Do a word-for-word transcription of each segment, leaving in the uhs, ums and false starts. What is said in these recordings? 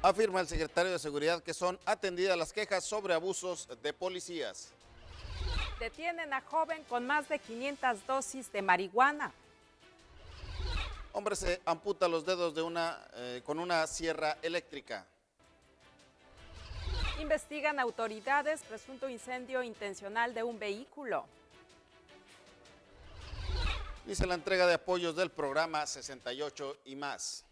Afirma el secretario de Seguridad que son atendidas las quejas sobre abusos de policías. Detienen a joven con más de quinientas dosis de marihuana. Hombre se amputa los dedos de una, eh, con una sierra eléctrica. Investigan autoridades presunto incendio intencional de un vehículo. Dice la entrega de apoyos del programa sesenta y ocho y más.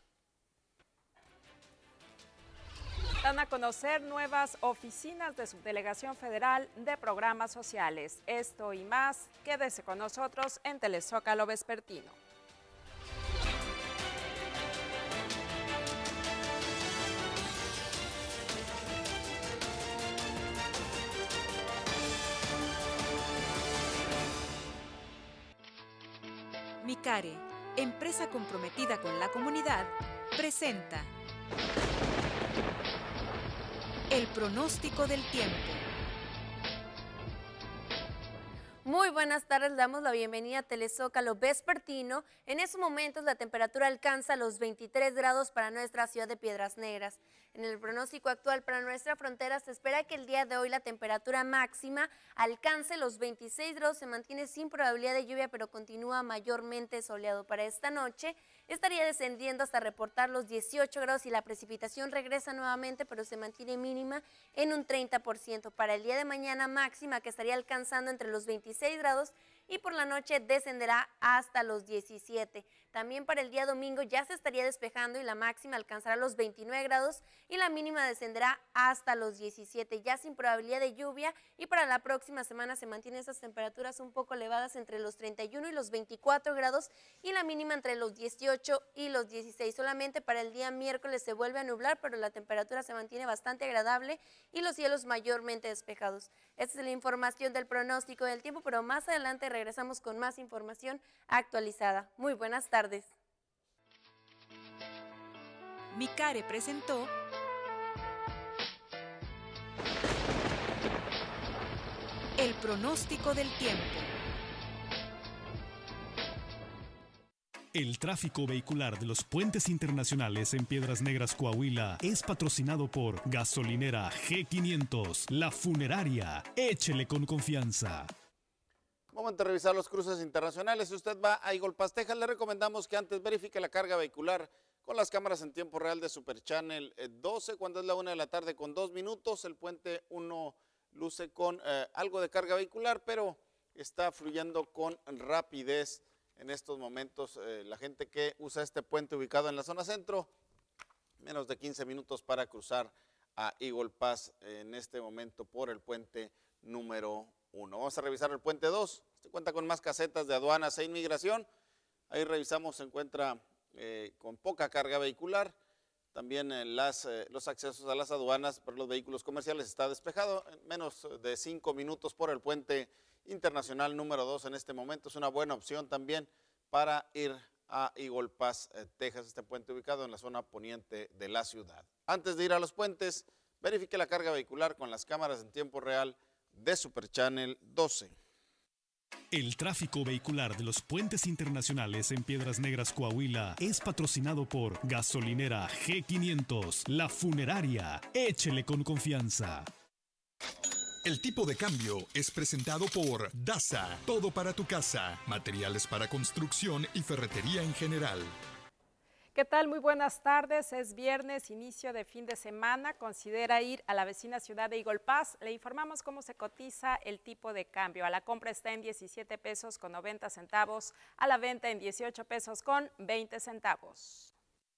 Dan a conocer nuevas oficinas de Subdelegación Federal de Programas Sociales. Esto y más, quédese con nosotros en Telezócalo Vespertino. Micare, empresa comprometida con la comunidad, presenta el pronóstico del tiempo. Muy buenas tardes, damos la bienvenida a Telezócalo Vespertino. En estos momentos la temperatura alcanza los veintitrés grados para nuestra ciudad de Piedras Negras. En el pronóstico actual para nuestra frontera se espera que el día de hoy la temperatura máxima alcance los veintiséis grados, se mantiene sin probabilidad de lluvia, pero continúa mayormente soleado. Para esta noche estaría descendiendo hasta reportar los dieciocho grados y la precipitación regresa nuevamente, pero se mantiene mínima en un treinta por ciento. Para el día de mañana máxima que estaría alcanzando entre los veintiséis grados y por la noche descenderá hasta los diecisiete. También para el día domingo ya se estaría despejando y la máxima alcanzará los veintinueve grados y la mínima descenderá hasta los diecisiete, ya sin probabilidad de lluvia, y para la próxima semana se mantienen esas temperaturas un poco elevadas entre los treinta y uno y los veinticuatro grados y la mínima entre los dieciocho y los dieciséis. Solamente para el día miércoles se vuelve a nublar, pero la temperatura se mantiene bastante agradable y los cielos mayormente despejados. Esta es la información del pronóstico del tiempo, pero más adelante regresamos con más información actualizada. Muy buenas tardes. Micare presentó el pronóstico del tiempo. El tráfico vehicular de los puentes internacionales en Piedras Negras, Coahuila, es patrocinado por Gasolinera G quinientos, La Funeraria. Échele con confianza. Momento de revisar los cruces internacionales. Si usted va a Eagle-Pass, Texas, le recomendamos que antes verifique la carga vehicular con las cámaras en tiempo real de Super Channel doce, cuando es la una de la tarde con dos minutos. El puente uno luce con eh, algo de carga vehicular, pero está fluyendo con rapidez en estos momentos. Eh, la gente que usa este puente ubicado en la zona centro, menos de quince minutos para cruzar a Eagle-Pass en este momento por el puente número uno. Vamos a revisar el puente dos. Este cuenta con más casetas de aduanas e inmigración. Ahí revisamos, se encuentra eh, con poca carga vehicular. También eh, las, eh, los accesos a las aduanas por los vehículos comerciales está despejado. En menos de cinco minutos por el puente internacional número dos en este momento. Es una buena opción también para ir a Eagle-Pass, eh, Texas, este puente ubicado en la zona poniente de la ciudad. Antes de ir a los puentes, verifique la carga vehicular con las cámaras en tiempo real de Super Channel doce. El tráfico vehicular de los puentes internacionales en Piedras Negras, Coahuila, es patrocinado por Gasolinera G quinientos, La Funeraria. Échele con confianza. El tipo de cambio es presentado por Dasa, todo para tu casa, materiales para construcción y ferretería en general. ¿Qué tal? Muy buenas tardes. Es viernes, inicio de fin de semana. Considera ir a la vecina ciudad de Eagle-Pass. Le informamos cómo se cotiza el tipo de cambio. A la compra está en diecisiete pesos con noventa centavos, a la venta en dieciocho pesos con veinte centavos.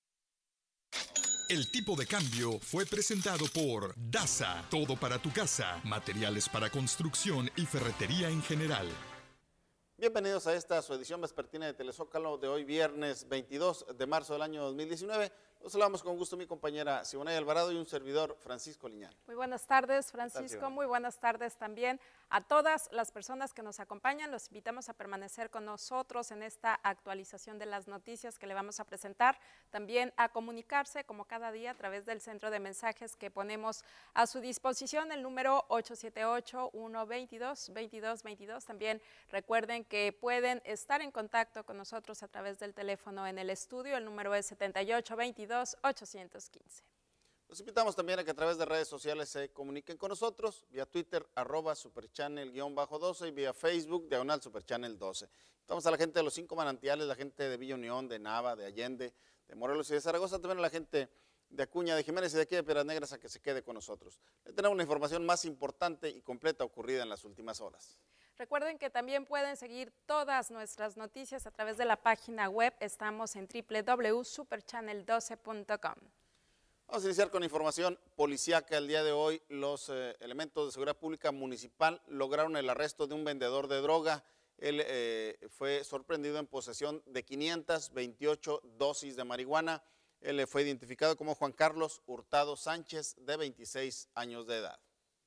El tipo de cambio fue presentado por Dasa, todo para tu casa, materiales para construcción y ferretería en general. Bienvenidos a esta su edición vespertina de Telezócalo de hoy viernes veintidós de marzo del año dos mil diecinueve. Los saludamos con gusto mi compañera Siboney Alvarado y un servidor Francisco Liñán. Muy buenas tardes, Francisco. Muy buenas tardes también a todas las personas que nos acompañan. Los invitamos a permanecer con nosotros en esta actualización de las noticias que le vamos a presentar. También a comunicarse como cada día a través del centro de mensajes que ponemos a su disposición, el número ocho siete ocho, uno dos dos, veintidós veintidós. También recuerden que pueden estar en contacto con nosotros a través del teléfono en el estudio. El número es setenta y ocho veintidós ochocientos quince. Los invitamos también a que a través de redes sociales se comuniquen con nosotros, vía Twitter, arroba superchannel-doce y vía Facebook, diagonal superchannel doce. Invitamos a la gente de los cinco manantiales, la gente de Villa Unión, de Nava, de Allende, de Morelos y de Zaragoza, también a la gente de Acuña, de Jiménez y de aquí de Piedras Negras a que se quede con nosotros. Le tenemos una información más importante y completa ocurrida en las últimas horas. Recuerden que también pueden seguir todas nuestras noticias a través de la página web. Estamos en doble u doble u doble u punto superchannel doce punto com. Vamos a iniciar con información policíaca. El día de hoy los eh, elementos de seguridad pública municipal lograron el arresto de un vendedor de droga. Él eh, fue sorprendido en posesión de quinientas veintiocho dosis de marihuana. Él eh, fue identificado como Juan Carlos Hurtado Sánchez, de veintiséis años de edad.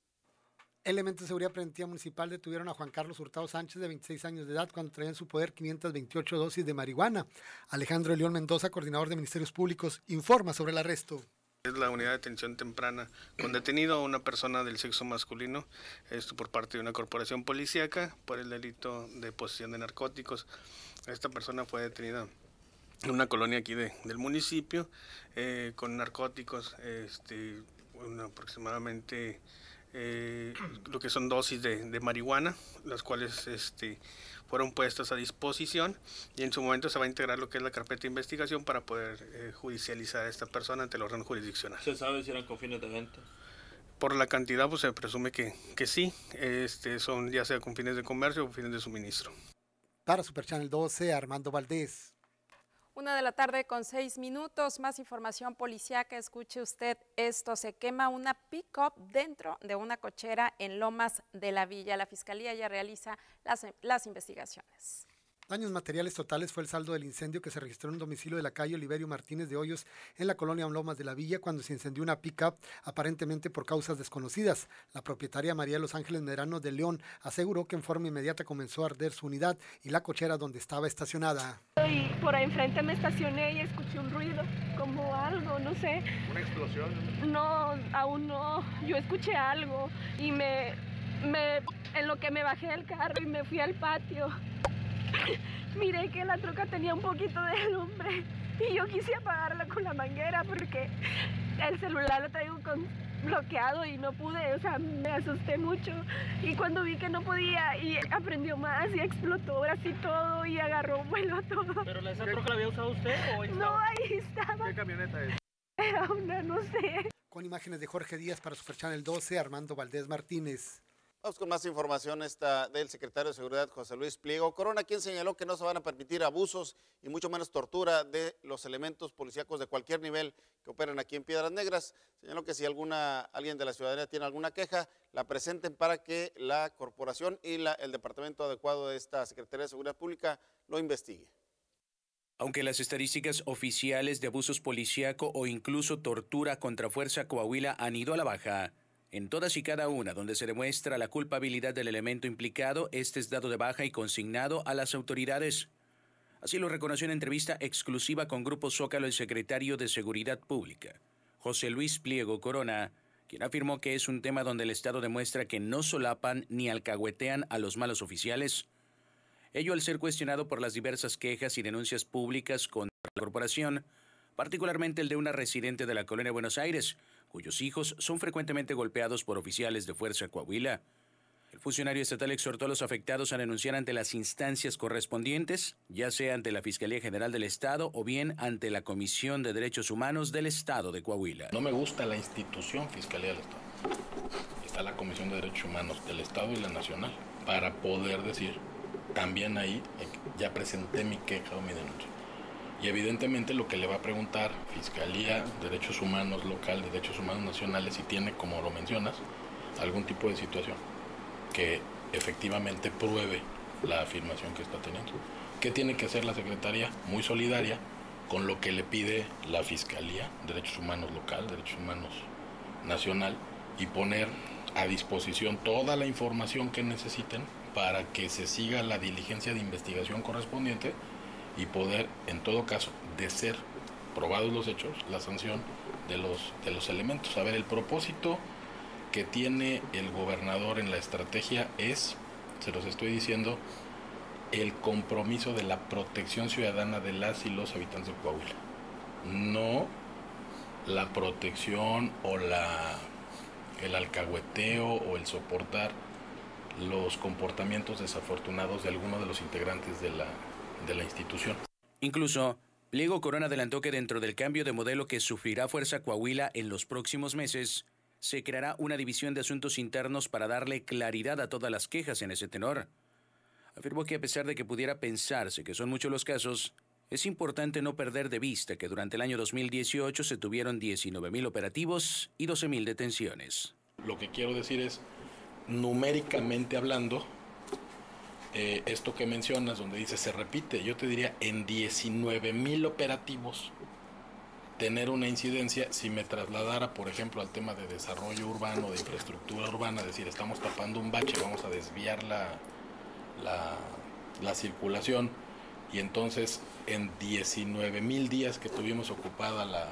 Elementos de seguridad preventiva municipal detuvieron a Juan Carlos Hurtado Sánchez, de veintiséis años de edad, cuando traía en su poder quinientas veintiocho dosis de marihuana. Alejandro León Mendoza, coordinador de Ministerios Públicos, informa sobre el arresto. Es la unidad de atención temprana con detenido a una persona del sexo masculino, esto por parte de una corporación policíaca por el delito de posesión de narcóticos. Esta persona fue detenida en una colonia aquí de, del municipio eh, con narcóticos, este, bueno, aproximadamente eh, lo que son dosis de, de marihuana, las cuales este, fueron puestas a disposición y en su momento se va a integrar lo que es la carpeta de investigación para poder eh, judicializar a esta persona ante el órgano jurisdiccional. ¿Se sabe si eran con fines de venta? Por la cantidad pues se presume que, que sí, este, son ya sea con fines de comercio o fines de suministro. Para Superchannel doce, Armando Valdés. Una de la tarde con seis minutos, más información policíaca. Escuche usted esto: se quema una pick-up dentro de una cochera en Lomas de la Villa. La Fiscalía ya realiza las, las investigaciones. Daños materiales totales fue el saldo del incendio que se registró en un domicilio de la calle Oliverio Martínez de Hoyos en la colonia Lomas de la Villa, cuando se incendió una pick-up aparentemente por causas desconocidas. La propietaria María Los Ángeles Medrano de León aseguró que en forma inmediata comenzó a arder su unidad y la cochera donde estaba estacionada. Y por ahí enfrente me estacioné y escuché un ruido, como algo, no sé. ¿Una explosión? No, aún no. Yo escuché algo y me, me en lo que me bajé del carro y me fui al patio, miré que la troca tenía un poquito de lumbre y yo quise apagarla con la manguera porque el celular lo traigo con, bloqueado y no pude, o sea, me asusté mucho. Y cuando vi que no podía, y aprendió más y explotó ahora sí todo y agarró vuelo todo. ¿Pero esa troca la había usado usted o ahí estaba? No, ahí estaba. ¿Qué camioneta es? Era una, no sé. Con imágenes de Jorge Díaz para Superchannel doce, Armando Valdés Martínez. Vamos con más información esta del secretario de Seguridad, José Luis Pliego Corona, quien señaló que no se van a permitir abusos y mucho menos tortura de los elementos policíacos de cualquier nivel que operen aquí en Piedras Negras. Señaló que si alguna, alguien de la ciudadanía tiene alguna queja, la presenten para que la corporación y la, el departamento adecuado de esta Secretaría de Seguridad Pública lo investigue. Aunque las estadísticas oficiales de abusos policíaco o incluso tortura contra Fuerza Coahuila han ido a la baja, en todas y cada una donde se demuestra la culpabilidad del elemento implicado, este es dado de baja y consignado a las autoridades. Así lo reconoció en entrevista exclusiva con Grupo Zócalo el secretario de Seguridad Pública, José Luis Pliego Corona, quien afirmó que es un tema donde el Estado demuestra que no solapan ni alcahuetean a los malos oficiales. Ello al ser cuestionado por las diversas quejas y denuncias públicas contra la corporación, particularmente el de una residente de la Colonia Buenos Aires, cuyos hijos son frecuentemente golpeados por oficiales de Fuerza Coahuila. El funcionario estatal exhortó a los afectados a denunciar ante las instancias correspondientes, ya sea ante la Fiscalía General del Estado o bien ante la Comisión de Derechos Humanos del Estado de Coahuila. No me gusta la institución Fiscalía del Estado. Está la Comisión de Derechos Humanos del Estado y la Nacional, para poder decir, también ahí ya presenté mi queja o mi denuncia. Y evidentemente lo que le va a preguntar Fiscalía, Derechos Humanos Local, Derechos Humanos Nacionales, si tiene, como lo mencionas, algún tipo de situación que efectivamente pruebe la afirmación que está teniendo. ¿Qué tiene que hacer la Secretaría? Muy solidaria con lo que le pide la Fiscalía, Derechos Humanos Local, Derechos Humanos Nacional, y poner a disposición toda la información que necesiten para que se siga la diligencia de investigación correspondiente y poder, en todo caso, de ser probados los hechos, la sanción de los, de los elementos. A ver, el propósito que tiene el gobernador en la estrategia es, se los estoy diciendo, el compromiso de la protección ciudadana de las y los habitantes de Coahuila. No la protección o la, el alcahueteo o el soportar los comportamientos desafortunados de alguno de los integrantes de la, de la institución. Incluso, Pliego Corona adelantó que dentro del cambio de modelo que sufrirá Fuerza Coahuila en los próximos meses, se creará una división de asuntos internos para darle claridad a todas las quejas en ese tenor. Afirmó que a pesar de que pudiera pensarse que son muchos los casos, es importante no perder de vista que durante el año dos mil dieciocho se tuvieron diecinueve mil operativos y doce mil detenciones. Lo que quiero decir es, numéricamente hablando, eh, esto que mencionas, donde dice se repite, yo te diría en diecinueve mil operativos tener una incidencia. Si me trasladara, por ejemplo, al tema de desarrollo urbano, de infraestructura urbana, es decir, estamos tapando un bache, vamos a desviar la, la, la circulación, y entonces en diecinueve mil días que tuvimos ocupada la,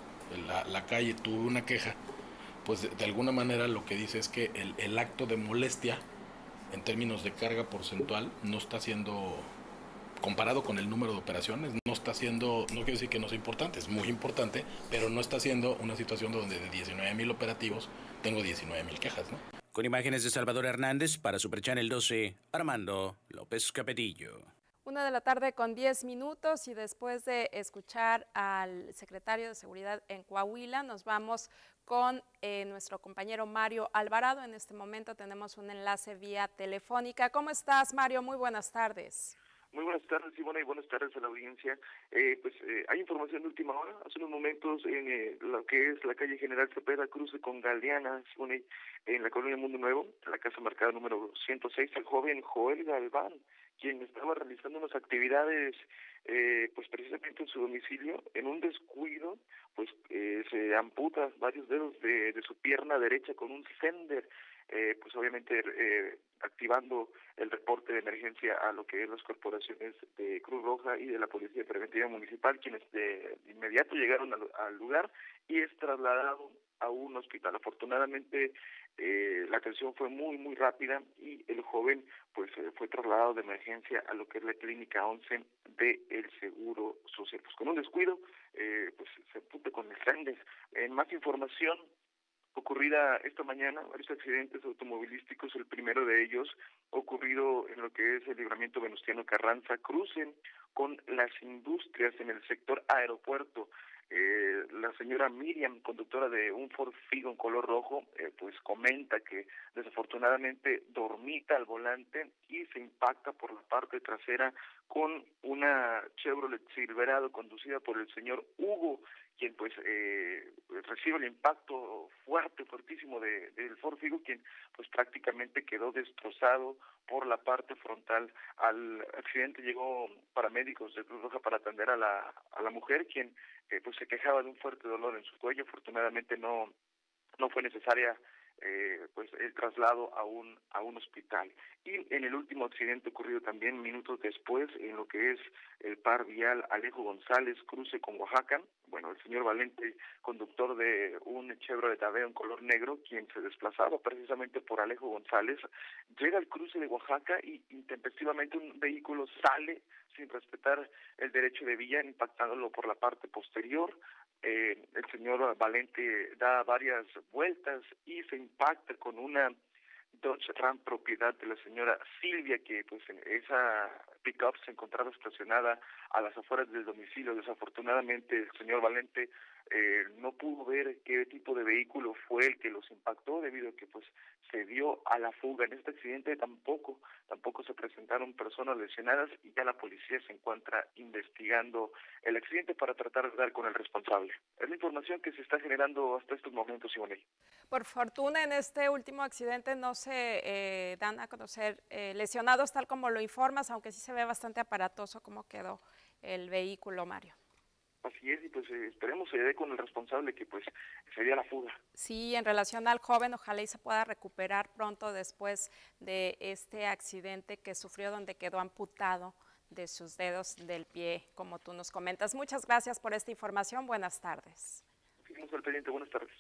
la, la calle, tuve una queja, pues de, de alguna manera lo que dice es que el, el acto de molestia, en términos de carga porcentual, no está siendo, comparado con el número de operaciones, no está siendo, no quiero decir que no sea importante, es muy importante, pero no está siendo una situación donde de diecinueve mil operativos tengo diecinueve mil quejas, ¿no? Con imágenes de Salvador Hernández, para Super Channel doce, Armando López Capetillo. Una de la tarde con diez minutos y después de escuchar al secretario de Seguridad en Coahuila, nos vamos con eh, nuestro compañero Mario Alvarado. En este momento tenemos un enlace vía telefónica. ¿Cómo estás, Mario? Muy buenas tardes. Muy buenas tardes, Simona, y buenas tardes a la audiencia. Eh, pues eh, hay información de última hora. Hace unos momentos en eh, lo que es la calle General Cepeda, cruce con Galeana, Simona, en la colonia Mundo Nuevo, en la casa marcada número ciento seis, el joven Joel Galván, quien estaba realizando unas actividades eh, pues precisamente en su domicilio, en un descuido, pues eh, se amputa varios dedos de, de su pierna derecha con un Fender, eh, pues obviamente eh, activando el reporte de emergencia a lo que es las corporaciones de Cruz Roja y de la Policía Preventiva Municipal, quienes de inmediato llegaron al, al lugar y es trasladado a un hospital. Afortunadamente eh, la atención fue muy muy rápida y el joven pues eh, fue trasladado de emergencia a lo que es la clínica once de el Seguro Social. Pues con un descuido eh, pues se puso con el Fender. En más información ocurrida esta mañana, varios accidentes automovilísticos, el primero de ellos ocurrido en lo que es el libramiento Venustiano Carranza, crucen con las industrias en el sector aeropuerto. Eh, la señora Miriam, conductora de un Ford Figo en color rojo, eh, pues comenta que desafortunadamente dormita al volante y se impacta por la parte trasera con una Chevrolet Silverado conducida por el señor Hugo, quien pues eh, recibe el impacto fuerte, fuertísimo de, del Ford Figo, quien pues prácticamente quedó destrozado por la parte frontal. Al accidente llegó paramédicos de Cruz Roja para atender a la a la mujer, quien eh, pues se quejaba de un fuerte dolor en su cuello. Afortunadamente no no fue necesaria eh, pues el traslado a un a un hospital. Y en el último accidente ocurrido también minutos después en lo que es el par vial Alejo González, cruce con Oaxaca, bueno, el señor Valente, conductor de un Chevrolet Aveo en color negro, quien se desplazaba precisamente por Alejo González, llega al cruce de Oaxaca y intempestivamente un vehículo sale sin respetar el derecho de vía, impactándolo por la parte posterior. Eh, el señor Valente da varias vueltas y se impacta con una Dodge Ram propiedad de la señora Silvia, que pues en esa pick-up se encontraba estacionada a las afueras del domicilio. Desafortunadamente el señor Valente eh, no pudo ver qué tipo de vehículo fue el que los impactó, debido a que pues se dio a la fuga. En este accidente tampoco tampoco se presentaron personas lesionadas y ya la policía se encuentra investigando el accidente para tratar de dar con el responsable. Es la información que se está generando hasta estos momentos, Simone. Por fortuna, en este último accidente no se eh, dan a conocer eh, lesionados tal como lo informas, aunque sí se ve bastante aparatoso cómo quedó el vehículo, Mario. Así es, y pues eh, esperemos se dé con el responsable, que pues sería la fuga. Sí, en relación al joven, ojalá y se pueda recuperar pronto después de este accidente que sufrió, donde quedó amputado de sus dedos del pie, como tú nos comentas. Muchas gracias por esta información. Buenas tardes. Seguimos al pendiente. Buenas tardes.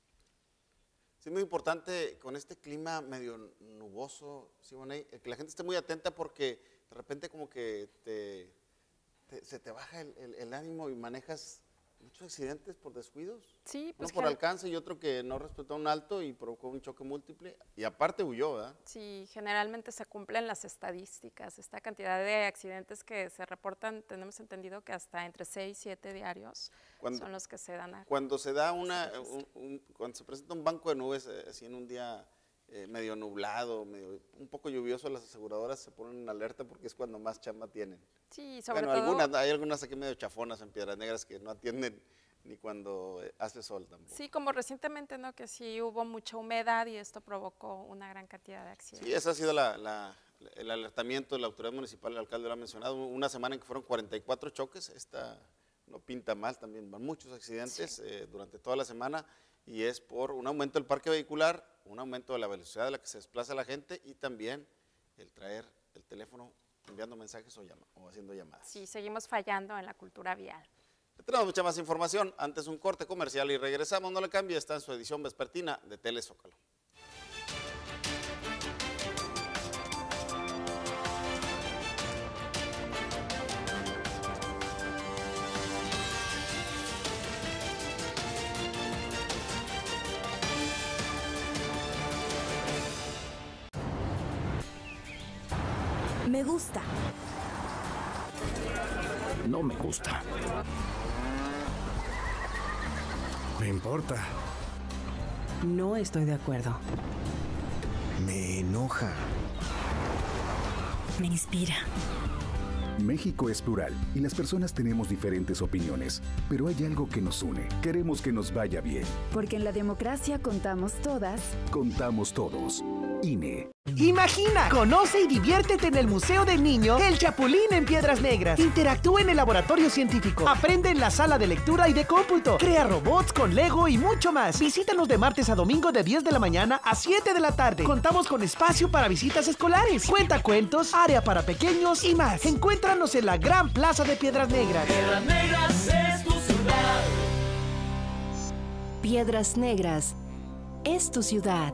Sí, muy importante con este clima medio nuboso, Simone, que la gente esté muy atenta, porque de repente como que te, te, se te baja el, el, el ánimo y manejas muchos accidentes por descuidos. Sí, pues uno por alcance y otro que no respetó un alto y provocó un choque múltiple y aparte huyó, ¿verdad? Sí, generalmente se cumplen las estadísticas, esta cantidad de accidentes que se reportan, tenemos entendido que hasta entre seis y siete diarios cuando, son los que se dan. A, cuando se da una, un, un, cuando se presenta un banco de nubes, eh, así en un día eh, medio nublado, medio, un poco lluvioso, las aseguradoras se ponen en alerta porque es cuando más chamba tienen. Sí, sobre bueno, todo. Algunas, hay algunas aquí medio chafonas en Piedras Negras que no atienden ni cuando hace sol tampoco. Sí, como recientemente, ¿no? Que sí hubo mucha humedad y esto provocó una gran cantidad de accidentes. Sí, ese ha sido la, la, el alertamiento de la autoridad municipal, el alcalde lo ha mencionado, una semana en que fueron cuarenta y cuatro choques, esta no pinta mal, también van muchos accidentes sí. eh, durante toda la semana y es por un aumento del parque vehicular, un aumento de la velocidad a la que se desplaza la gente y también el traer el teléfono enviando mensajes o, llama, o haciendo llamadas. Sí, seguimos fallando en la cultura vial. Tenemos mucha más información, antes un corte comercial y regresamos, no le cambie, está en su edición vespertina de Tele Zócalo. Me gusta. No me gusta. Me importa. No estoy de acuerdo. Me enoja. Me inspira. México es plural y las personas tenemos diferentes opiniones, pero hay algo que nos une. Queremos que nos vaya bien. Porque en la democracia contamos todas. Contamos todos. I N E. Imagina, conoce y diviértete en el Museo del Niño El Chapulín en Piedras Negras. Interactúa en el laboratorio científico. Aprende en la sala de lectura y de cómputo. Crea robots con Lego y mucho más. Visítanos de martes a domingo de diez de la mañana a siete de la tarde. Contamos con espacio para visitas escolares, cuentacuentos, área para pequeños y más. Encuéntranos en la Gran Plaza de Piedras Negras. Piedras Negras es tu ciudad. Piedras Negras es tu ciudad.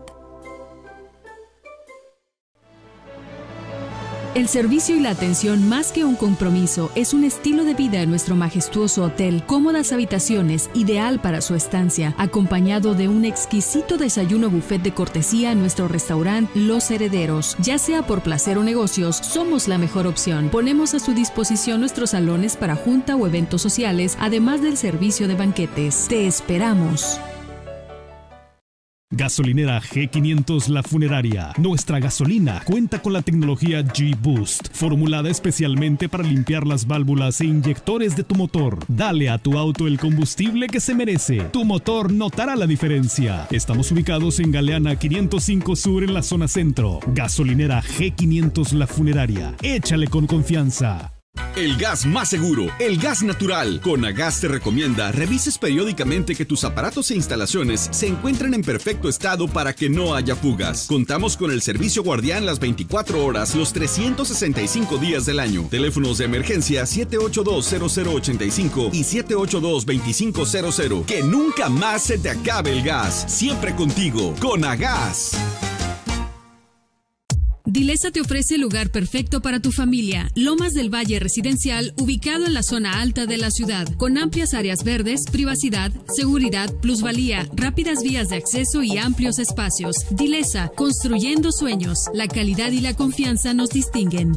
El servicio y la atención, más que un compromiso, es un estilo de vida en nuestro majestuoso hotel. Cómodas habitaciones, ideal para su estancia, acompañado de un exquisito desayuno buffet de cortesía en nuestro restaurante Los Herederos. Ya sea por placer o negocios, somos la mejor opción. Ponemos a su disposición nuestros salones para junta o eventos sociales, además del servicio de banquetes. Te esperamos. Gasolinera G quinientos La Funeraria. Nuestra gasolina cuenta con la tecnología G-Boost, formulada especialmente para limpiar las válvulas e inyectores de tu motor. Dale a tu auto el combustible que se merece. Tu motor notará la diferencia. Estamos ubicados en Galeana quinientos cinco Sur en la zona centro. Gasolinera G quinientos La Funeraria. Échale con confianza. El gas más seguro, el gas natural. Conagas te recomienda revises periódicamente que tus aparatos e instalaciones se encuentren en perfecto estado para que no haya fugas. Contamos con el servicio guardián las veinticuatro horas, los trescientos sesenta y cinco días del año. Teléfonos de emergencia siete ocho dos cero cero ocho cinco y siete ocho dos dos cinco cero cero. Que nunca más se te acabe el gas. Siempre contigo, Conagas. Dilesa te ofrece el lugar perfecto para tu familia. Lomas del Valle Residencial, ubicado en la zona alta de la ciudad, con amplias áreas verdes, privacidad, seguridad, plusvalía, rápidas vías de acceso y amplios espacios. Dilesa, construyendo sueños. La calidad y la confianza nos distinguen.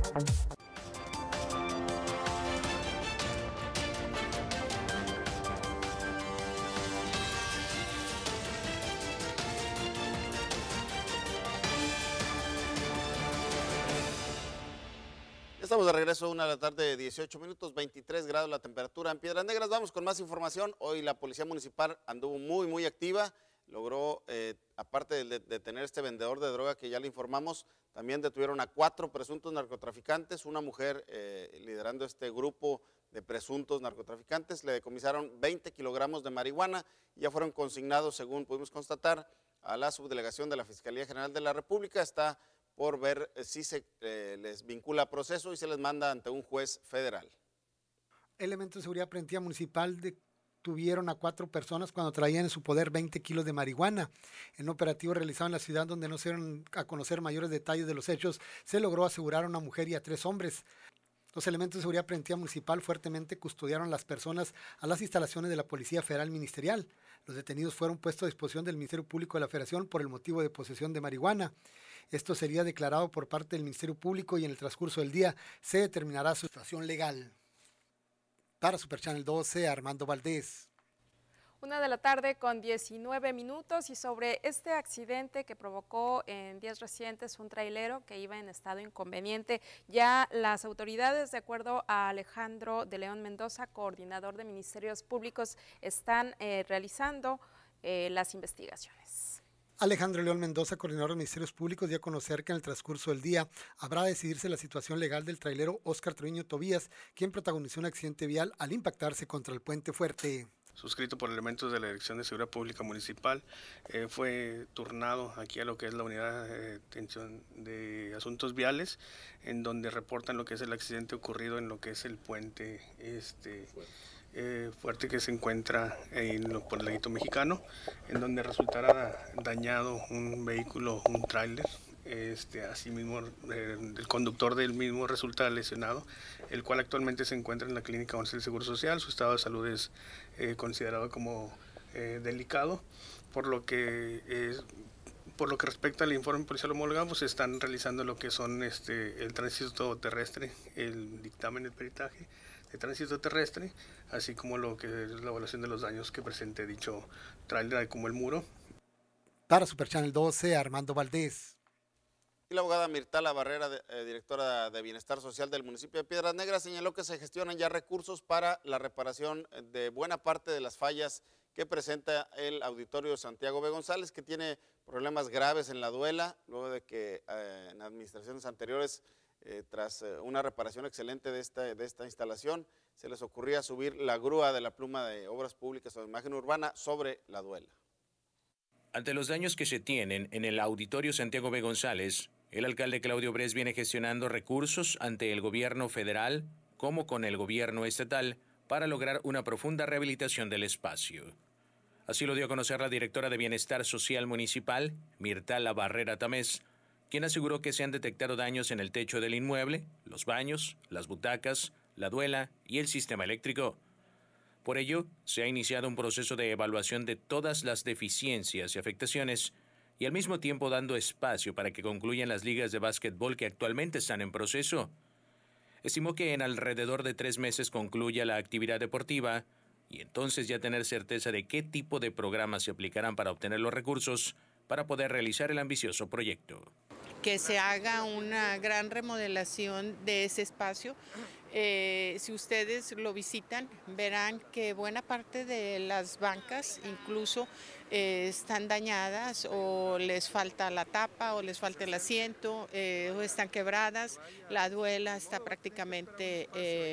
Estamos de regreso, una de la tarde, dieciocho minutos, veintitrés grados la temperatura en Piedras Negras. Vamos con más información. Hoy la Policía Municipal anduvo muy, muy activa. Logró, eh, aparte de detener este vendedor de droga que ya le informamos, también detuvieron a cuatro presuntos narcotraficantes. Una mujer eh, liderando este grupo de presuntos narcotraficantes. Le decomisaron veinte kilogramos de marihuana y ya fueron consignados, según pudimos constatar, a la subdelegación de la Fiscalía General de la República. Está por ver si se eh, les vincula a proceso y se les manda ante un juez federal. Elementos de seguridad preventiva municipal detuvieron a cuatro personas cuando traían en su poder veinte kilos de marihuana. En un operativo realizado en la ciudad, donde no se dieron a conocer mayores detalles de los hechos, se logró asegurar a una mujer y a tres hombres. Los elementos de seguridad preventiva municipal fuertemente custodiaron a las personas a las instalaciones de la Policía Federal Ministerial. Los detenidos fueron puestos a disposición del Ministerio Público de la Federación por el motivo de posesión de marihuana. Esto sería declarado por parte del Ministerio Público y en el transcurso del día se determinará su situación legal. Para Super Channel doce, Armando Valdés. Una de la tarde con diecinueve minutos y sobre este accidente que provocó en días recientes un trailero que iba en estado inconveniente, ya las autoridades, de acuerdo a Alejandro de León Mendoza, coordinador de Ministerios Públicos, están eh, realizando eh, las investigaciones. Alejandro León Mendoza, coordinador de Ministerios Públicos, dio a conocer que en el transcurso del día habrá de decidirse la situación legal del trailero Óscar Treviño Tobías, quien protagonizó un accidente vial al impactarse contra el puente fuerte. Suscrito por elementos de la Dirección de Seguridad Pública Municipal, eh, fue turnado aquí a lo que es la Unidad de Atención de Asuntos Viales, en donde reportan lo que es el accidente ocurrido en lo que es el puente este, eh, fuerte que se encuentra en lo, por el Laguito Mexicano, en donde resultará dañado un vehículo, un tráiler. Este, asimismo, eh, el conductor del mismo resulta lesionado, el cual actualmente se encuentra en la Clínica once del Seguro Social. Su estado de salud es eh, considerado como eh, delicado, por lo que eh, por lo que respecta al informe policial homologado, pues están realizando lo que son este, el tránsito terrestre, el dictamen del peritaje de tránsito terrestre, así como lo que es la evaluación de los daños que presente dicho tráiler, como el muro. Para Super Channel doce, Armando Valdés. Y la abogada Mirtala Barrera, de, eh, directora de Bienestar Social del municipio de Piedras Negras, señaló que se gestionan ya recursos para la reparación de buena parte de las fallas que presenta el Auditorio Santiago B. González, que tiene problemas graves en la duela, luego de que eh, en administraciones anteriores, eh, tras eh, una reparación excelente de esta, de esta instalación, se les ocurría subir la grúa de la pluma de Obras Públicas o de Imagen Urbana sobre la duela. Ante los daños que se tienen en el Auditorio Santiago B. González, el alcalde Claudio Bres viene gestionando recursos ante el gobierno federal como con el gobierno estatal para lograr una profunda rehabilitación del espacio. Así lo dio a conocer la directora de Bienestar Social Municipal, Mirtala Barrera Tamés, quien aseguró que se han detectado daños en el techo del inmueble, los baños, las butacas, la duela y el sistema eléctrico. Por ello, se ha iniciado un proceso de evaluación de todas las deficiencias y afectaciones y al mismo tiempo dando espacio para que concluyan las ligas de básquetbol que actualmente están en proceso. Estimó que en alrededor de tres meses concluya la actividad deportiva y entonces ya tener certeza de qué tipo de programas se aplicarán para obtener los recursos para poder realizar el ambicioso proyecto. Que se haga una gran remodelación de ese espacio. Eh, si ustedes lo visitan, verán que buena parte de las bancas incluso eh, están dañadas o les falta la tapa o les falta el asiento eh, o están quebradas. La duela está prácticamente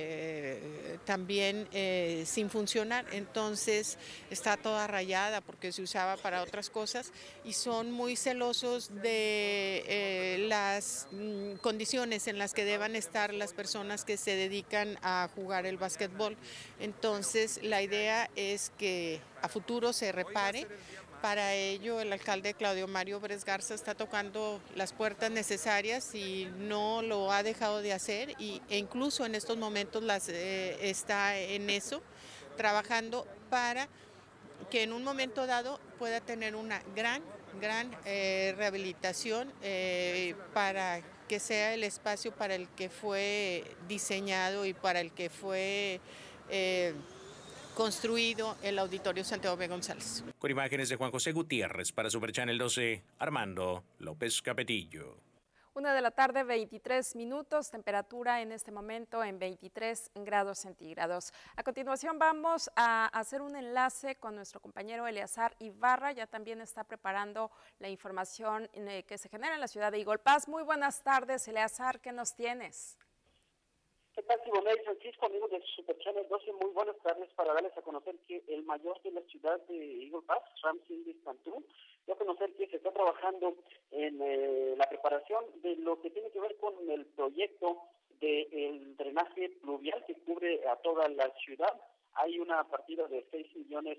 eh, también eh, sin funcionar, entonces está toda rayada porque se usaba para otras cosas y son muy celosos de eh, las mm, condiciones en las que deban estar las personas que se dedican a jugar el básquetbol. Entonces la idea es que a futuro se repare. Para ello el alcalde Claudio Mario Bres Garza está tocando las puertas necesarias y no lo ha dejado de hacer y, e incluso en estos momentos las, eh, está en eso, trabajando para que en un momento dado pueda tener una gran, gran eh, rehabilitación eh, para que sea el espacio para el que fue diseñado y para el que fue eh, construido el Auditorio Santiago B. González. Con imágenes de Juan José Gutiérrez para Super Channel doce, Armando López Capetillo. Una de la tarde, veintitrés minutos, temperatura en este momento en veintitrés grados centígrados. A continuación vamos a hacer un enlace con nuestro compañero Eleazar Ibarra, ya también está preparando la información que se genera en la ciudad de Eagle Pass. Muy buenas tardes, Eleazar, ¿qué nos tienes? ¿Qué tal, Siboney Francisco, amigos de Super Channel doce? Muy buenas tardes para darles a conocer que el mayor de la ciudad de Eagle Pass, Ramsey Cantú, dio a conocer que se está trabajando en eh, la preparación de lo que tiene que ver con el proyecto del drenaje pluvial que cubre a toda la ciudad. Hay una partida de seis millones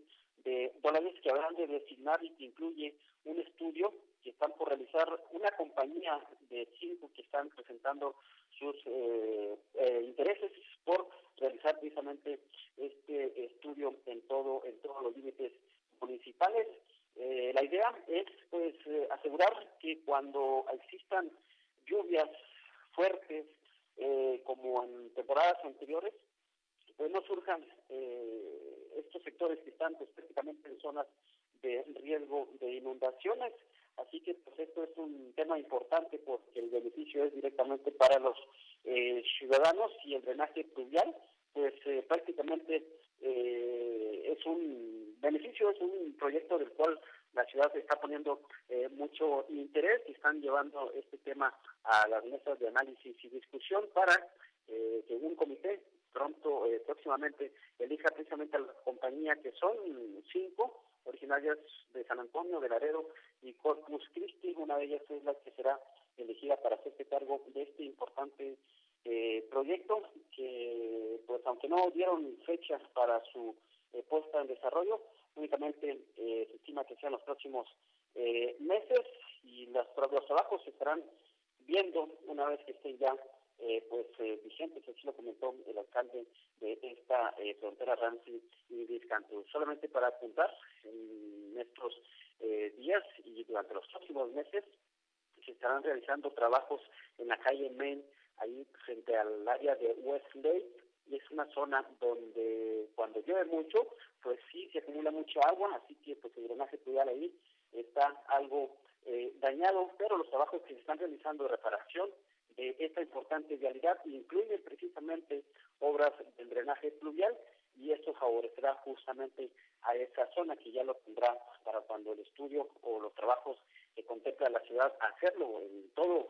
de dólares que habrán de designar y que incluye un estudio que están por realizar una compañía de cinco que están presentando sus eh, eh, intereses por realizar precisamente este estudio en todo en todos los límites municipales. Eh, la idea es pues eh, asegurar que cuando existan lluvias fuertes eh, como en temporadas anteriores, pues no surjan eh, estos sectores que están pues, prácticamente en zonas de riesgo de inundaciones. Así que pues esto es un tema importante porque el beneficio es directamente para los eh, ciudadanos y el drenaje pluvial pues eh, prácticamente eh, es un beneficio, es un proyecto del cual la ciudad se está poniendo eh, mucho interés y están llevando este tema a las mesas de análisis y discusión para eh, que un comité pronto, eh, próximamente, elija precisamente a la compañía que son cinco, originarias de San Antonio, de Laredo y Corpus Christi. Una de ellas es la que será elegida para hacerse cargo de este importante eh, proyecto que, pues aunque no dieron fechas para su eh, puesta en desarrollo, únicamente eh, se estima que sean los próximos eh, meses y las, los trabajos se estarán viendo una vez que estén ya eh, pues eh, vigentes, así lo comentó el alcalde de esta eh, frontera Ramsey y Vizcantu. Solamente para apuntar, en estos eh, días y durante los próximos meses se estarán realizando trabajos en la calle Main, ahí frente al área de Westlake, y es una zona donde cuando llueve mucho, pues sí se acumula mucha agua, así que pues el drenaje pluvial ahí está algo eh, dañado, pero los trabajos que se están realizando de reparación de esta importante vialidad incluyen precisamente obras del drenaje pluvial y esto favorecerá justamente a esa zona que ya lo tendrá para cuando el estudio o los trabajos que contempla la ciudad hacerlo en todo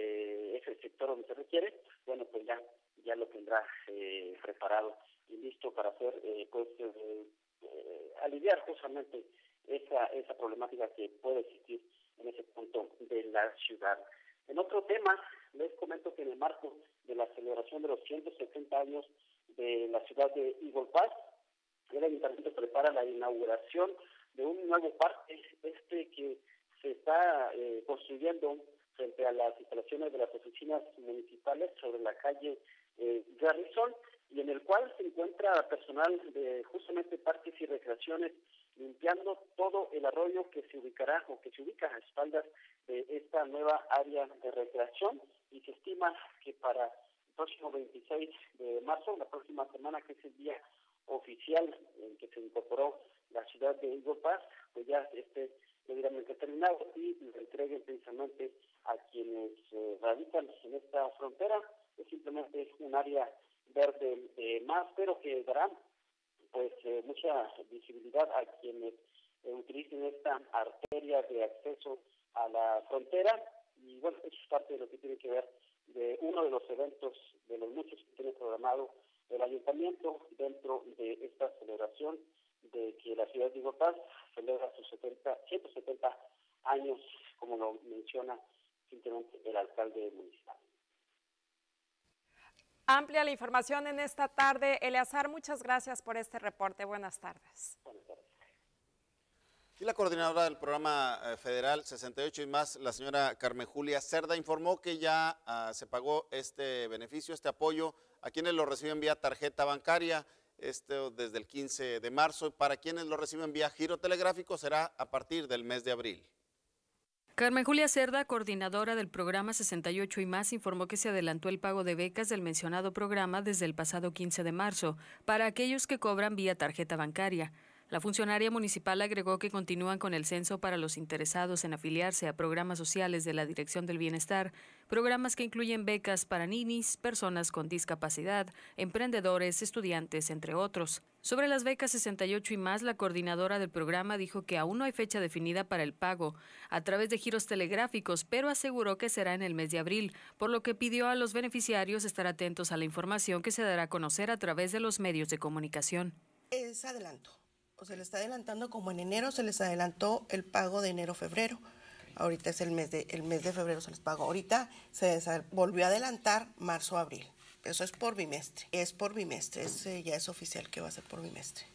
eh, ese sector donde se requiere, bueno pues ya ya lo tendrá eh, preparado y listo para hacer eh, pues eh, eh, aliviar justamente esa esa problemática que puede existir en ese punto de la ciudad. En otro tema, les comento que en el marco de la celebración de los ciento setenta años de la ciudad de Eagle Pass, el Ayuntamiento prepara la inauguración de un nuevo parque, este que se está eh, construyendo frente a las instalaciones de las oficinas municipales sobre la calle eh, Garrison, y en el cual se encuentra personal de justamente parques y recreaciones limpiando todo el arroyo que se ubicará o que se ubica a espaldas de esta nueva área de recreación, y se estima que para el próximo veintiséis de marzo, la próxima semana, que es el día oficial en que se incorporó la ciudad de Eagle Pass, pues ya esté debidamente terminado y lo entreguen precisamente a quienes eh, radican en esta frontera. Es simplemente un área verde eh, más, pero que dará pues eh, mucha visibilidad a quienes eh, utilicen esta arteria de acceso a la frontera, y bueno, eso es parte de lo que tiene que ver de uno de los eventos, de los muchos que tiene programado el ayuntamiento dentro de esta celebración de que la ciudad de Eagle Pass celebra sus setenta, ciento setenta años, como lo menciona simplemente el alcalde municipal. Amplia la información en esta tarde. Eleazar, muchas gracias por este reporte. Buenas tardes. Buenas tardes. Y la coordinadora del programa federal sesenta y ocho y más, la señora Carmen Julia Cerda, informó que ya uh, se pagó este beneficio, este apoyo a quienes lo reciben vía tarjeta bancaria, este desde el quince de marzo. Para quienes lo reciben vía giro telegráfico será a partir del mes de abril. Carmen Julia Cerda, coordinadora del programa sesenta y ocho y más, informó que se adelantó el pago de becas del mencionado programa desde el pasado quince de marzo para aquellos que cobran vía tarjeta bancaria. La funcionaria municipal agregó que continúan con el censo para los interesados en afiliarse a programas sociales de la Dirección del Bienestar, programas que incluyen becas para ninis, personas con discapacidad, emprendedores, estudiantes, entre otros. Sobre las becas sesenta y ocho y más, la coordinadora del programa dijo que aún no hay fecha definida para el pago a través de giros telegráficos, pero aseguró que será en el mes de abril, por lo que pidió a los beneficiarios estar atentos a la información que se dará a conocer a través de los medios de comunicación. Es adelanto. O se le está adelantando, como en enero se les adelantó el pago de enero-febrero. Ahorita es el mes de el mes de febrero se les pagó. Ahorita se volvió a adelantar marzo-abril. Eso es por bimestre. Es por bimestre. Es, ya es oficial que va a ser por bimestre.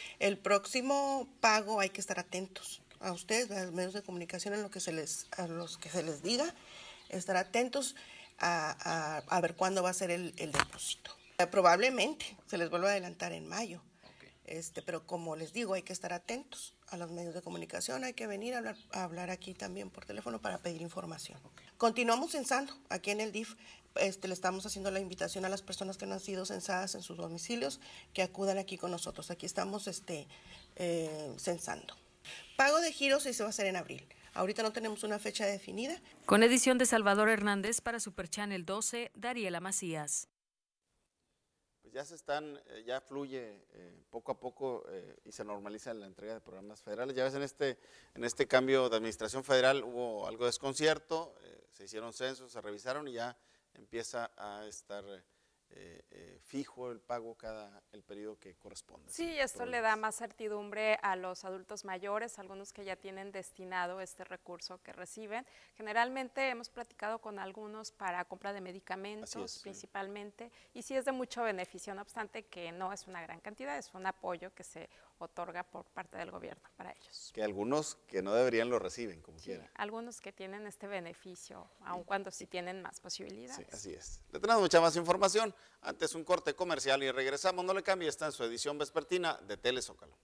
El próximo pago hay que estar atentos a ustedes, a los medios de comunicación, en lo que se les, a los que se les diga, estar atentos a, a, a ver cuándo va a ser el, el depósito. Probablemente se les vuelva a adelantar en mayo, okay. este, pero como les digo, hay que estar atentos a los medios de comunicación, hay que venir a hablar, a hablar aquí también por teléfono para pedir información. Okay. Continuamos censando aquí en el D I F. Este, le estamos haciendo la invitación a las personas que no han sido censadas en sus domicilios que acudan aquí con nosotros. Aquí estamos este, eh, censando. Pago de giros se va a hacer en abril. Ahorita no tenemos una fecha definida. Con edición de Salvador Hernández para Super Channel doce, Dariela Macías. Pues ya se están, eh, ya fluye eh, poco a poco eh, y se normaliza la entrega de programas federales. Ya ves, en este, en este cambio de administración federal hubo algo de desconcierto, eh, se hicieron censos, se revisaron y ya empieza a estar eh, eh, fijo el pago cada el periodo que corresponde. Sí, esto problemas. le da más certidumbre a los adultos mayores, algunos que ya tienen destinado este recurso que reciben. Generalmente hemos platicado con algunos para compra de medicamentos es, principalmente, sí. y sí es de mucho beneficio, no obstante que no es una gran cantidad, es un apoyo que se otorga por parte del gobierno para ellos. Que algunos que no deberían lo reciben, como sí, quiera. Algunos que tienen este beneficio, aun cuando sí tienen más posibilidades. Sí, así es. Le tenemos mucha más información. Antes un corte comercial y regresamos. No le cambie, está en su edición vespertina de Tele Zócalo.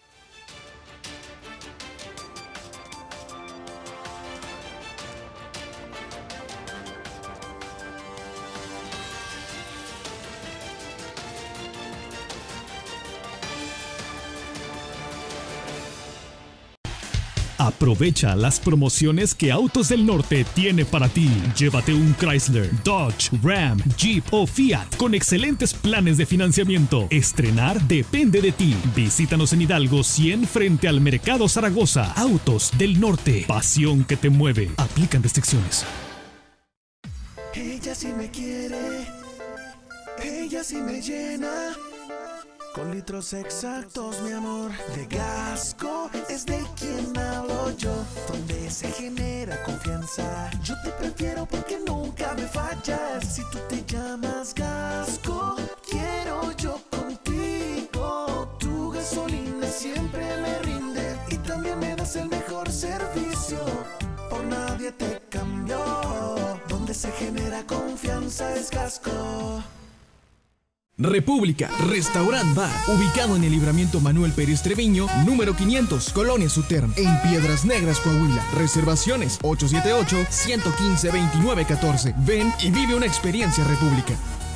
Aprovecha las promociones que Autos del Norte tiene para ti. Llévate un Chrysler, Dodge, Ram, Jeep o Fiat con excelentes planes de financiamiento. Estrenar depende de ti. Visítanos en Hidalgo cien frente al Mercado Zaragoza. Autos del Norte. Pasión que te mueve. Aplican restricciones. Ella sí me quiere. Ella sí me llena. Con litros exactos, mi amor, de Gasco es de quien hablo yo, donde se genera confianza. Yo te prefiero porque nunca me fallas. Si tú te llamas Gasco, quiero yo contigo. Tu gasolina siempre me rinde y también me das el mejor servicio. Por nadie te cambió. Donde se genera confianza es Gasco. República, Restaurant Bar, ubicado en el Libramiento Manuel Pérez Treviño, número quinientos, Colonia Sutern, en Piedras Negras, Coahuila. Reservaciones ocho siete ocho, uno uno cinco, dos nueve uno cuatro. Ven y vive una experiencia República.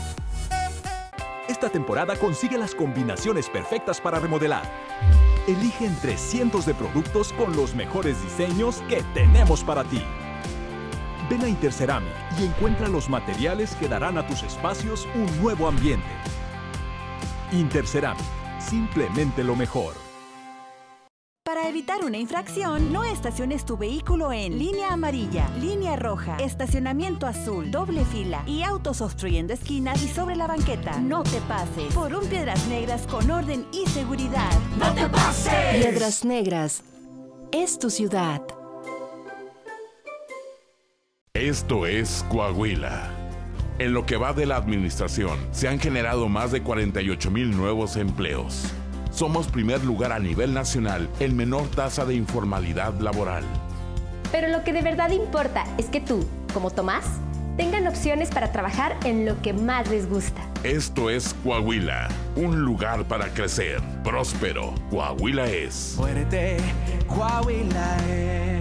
Esta temporada consigue las combinaciones perfectas para remodelar. Elige entre cientos de productos con los mejores diseños que tenemos para ti. Ven a Interceramic y encuentra los materiales que darán a tus espacios un nuevo ambiente. Interceramic, simplemente lo mejor. Para evitar una infracción, no estaciones tu vehículo en línea amarilla, línea roja, estacionamiento azul, doble fila y autos obstruyendo esquinas y sobre la banqueta. No te pases. Por un Piedras Negras con orden y seguridad. ¡No te pases! Piedras Negras es tu ciudad. Esto es Coahuila. En lo que va de la administración, se han generado más de cuarenta y ocho mil nuevos empleos. Somos primer lugar a nivel nacional en menor tasa de informalidad laboral. Pero lo que de verdad importa es que tú, como Tomás, tengan opciones para trabajar en lo que más les gusta. Esto es Coahuila, un lugar para crecer. Próspero, Coahuila es. Fuerte, Coahuila es.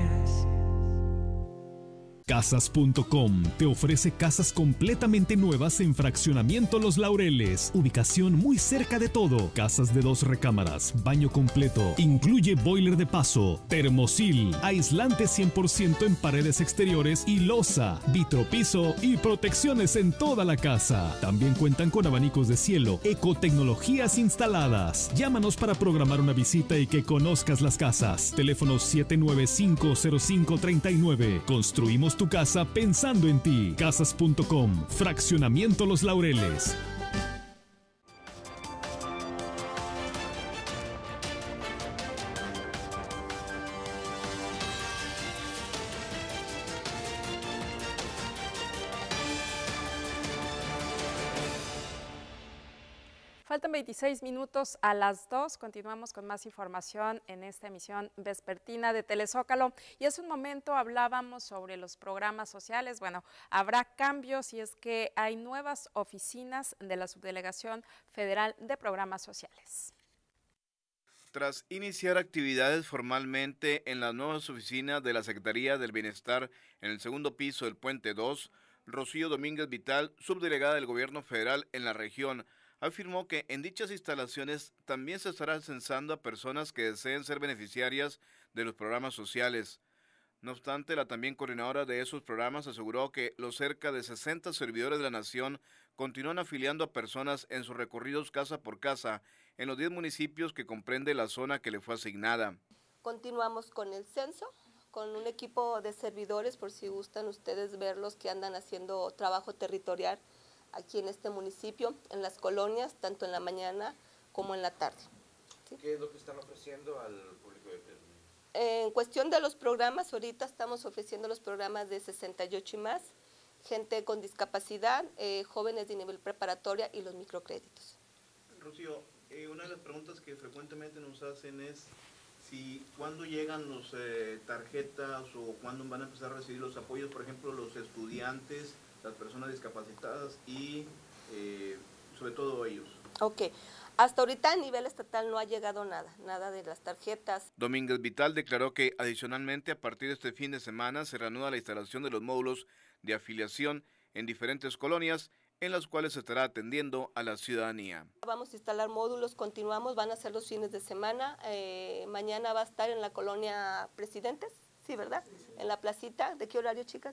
Casas punto com te ofrece casas completamente nuevas en Fraccionamiento Los Laureles. Ubicación muy cerca de todo. Casas de dos recámaras, baño completo. Incluye boiler de paso, termosil, aislante cien por ciento en paredes exteriores y losa, vitropiso y protecciones en toda la casa. También cuentan con abanicos de cielo, ecotecnologías instaladas. Llámanos para programar una visita y que conozcas las casas. Teléfono siete nueve cinco cero cinco tres nueve. Construimos tu casa pensando en ti. Casas punto com, Fraccionamiento Los Laureles. Faltan veintiséis minutos a las dos. Continuamos con más información en esta emisión vespertina de Telezócalo. Y hace un momento hablábamos sobre los programas sociales. Bueno, habrá cambios y es que hay nuevas oficinas de la Subdelegación Federal de Programas Sociales. Tras iniciar actividades formalmente en las nuevas oficinas de la Secretaría del Bienestar en el segundo piso del Puente dos, Rocío Domínguez Vital, subdelegada del Gobierno Federal en la región, afirmó que en dichas instalaciones también se estará censando a personas que deseen ser beneficiarias de los programas sociales. No obstante, la también coordinadora de esos programas aseguró que los cerca de sesenta servidores de la nación continúan afiliando a personas en sus recorridos casa por casa en los diez municipios que comprende la zona que le fue asignada. Continuamos con el censo, con un equipo de servidores, por si gustan ustedes verlos, que andan haciendo trabajo territorial aquí en este municipio, en las colonias, tanto en la mañana como en la tarde. ¿Sí? ¿Qué es lo que están ofreciendo al público de Piedras Negras? En cuestión de los programas, ahorita estamos ofreciendo los programas de sesenta y ocho y más, gente con discapacidad, eh, jóvenes de nivel preparatoria y los microcréditos. Rocío, eh, una de las preguntas que frecuentemente nos hacen es si cuándo llegan las eh, tarjetas o cuándo van a empezar a recibir los apoyos, por ejemplo, los estudiantes, las personas discapacitadas y eh, sobre todo ellos. Ok, hasta ahorita a nivel estatal no ha llegado nada, nada de las tarjetas. Domínguez Vital declaró que adicionalmente a partir de este fin de semana se reanuda la instalación de los módulos de afiliación en diferentes colonias en las cuales se estará atendiendo a la ciudadanía. Vamos a instalar módulos, continuamos, van a ser los fines de semana, eh, mañana va a estar en la colonia Presidentes, ¿sí, verdad? Sí, sí. En la placita, ¿de qué horario, chicas?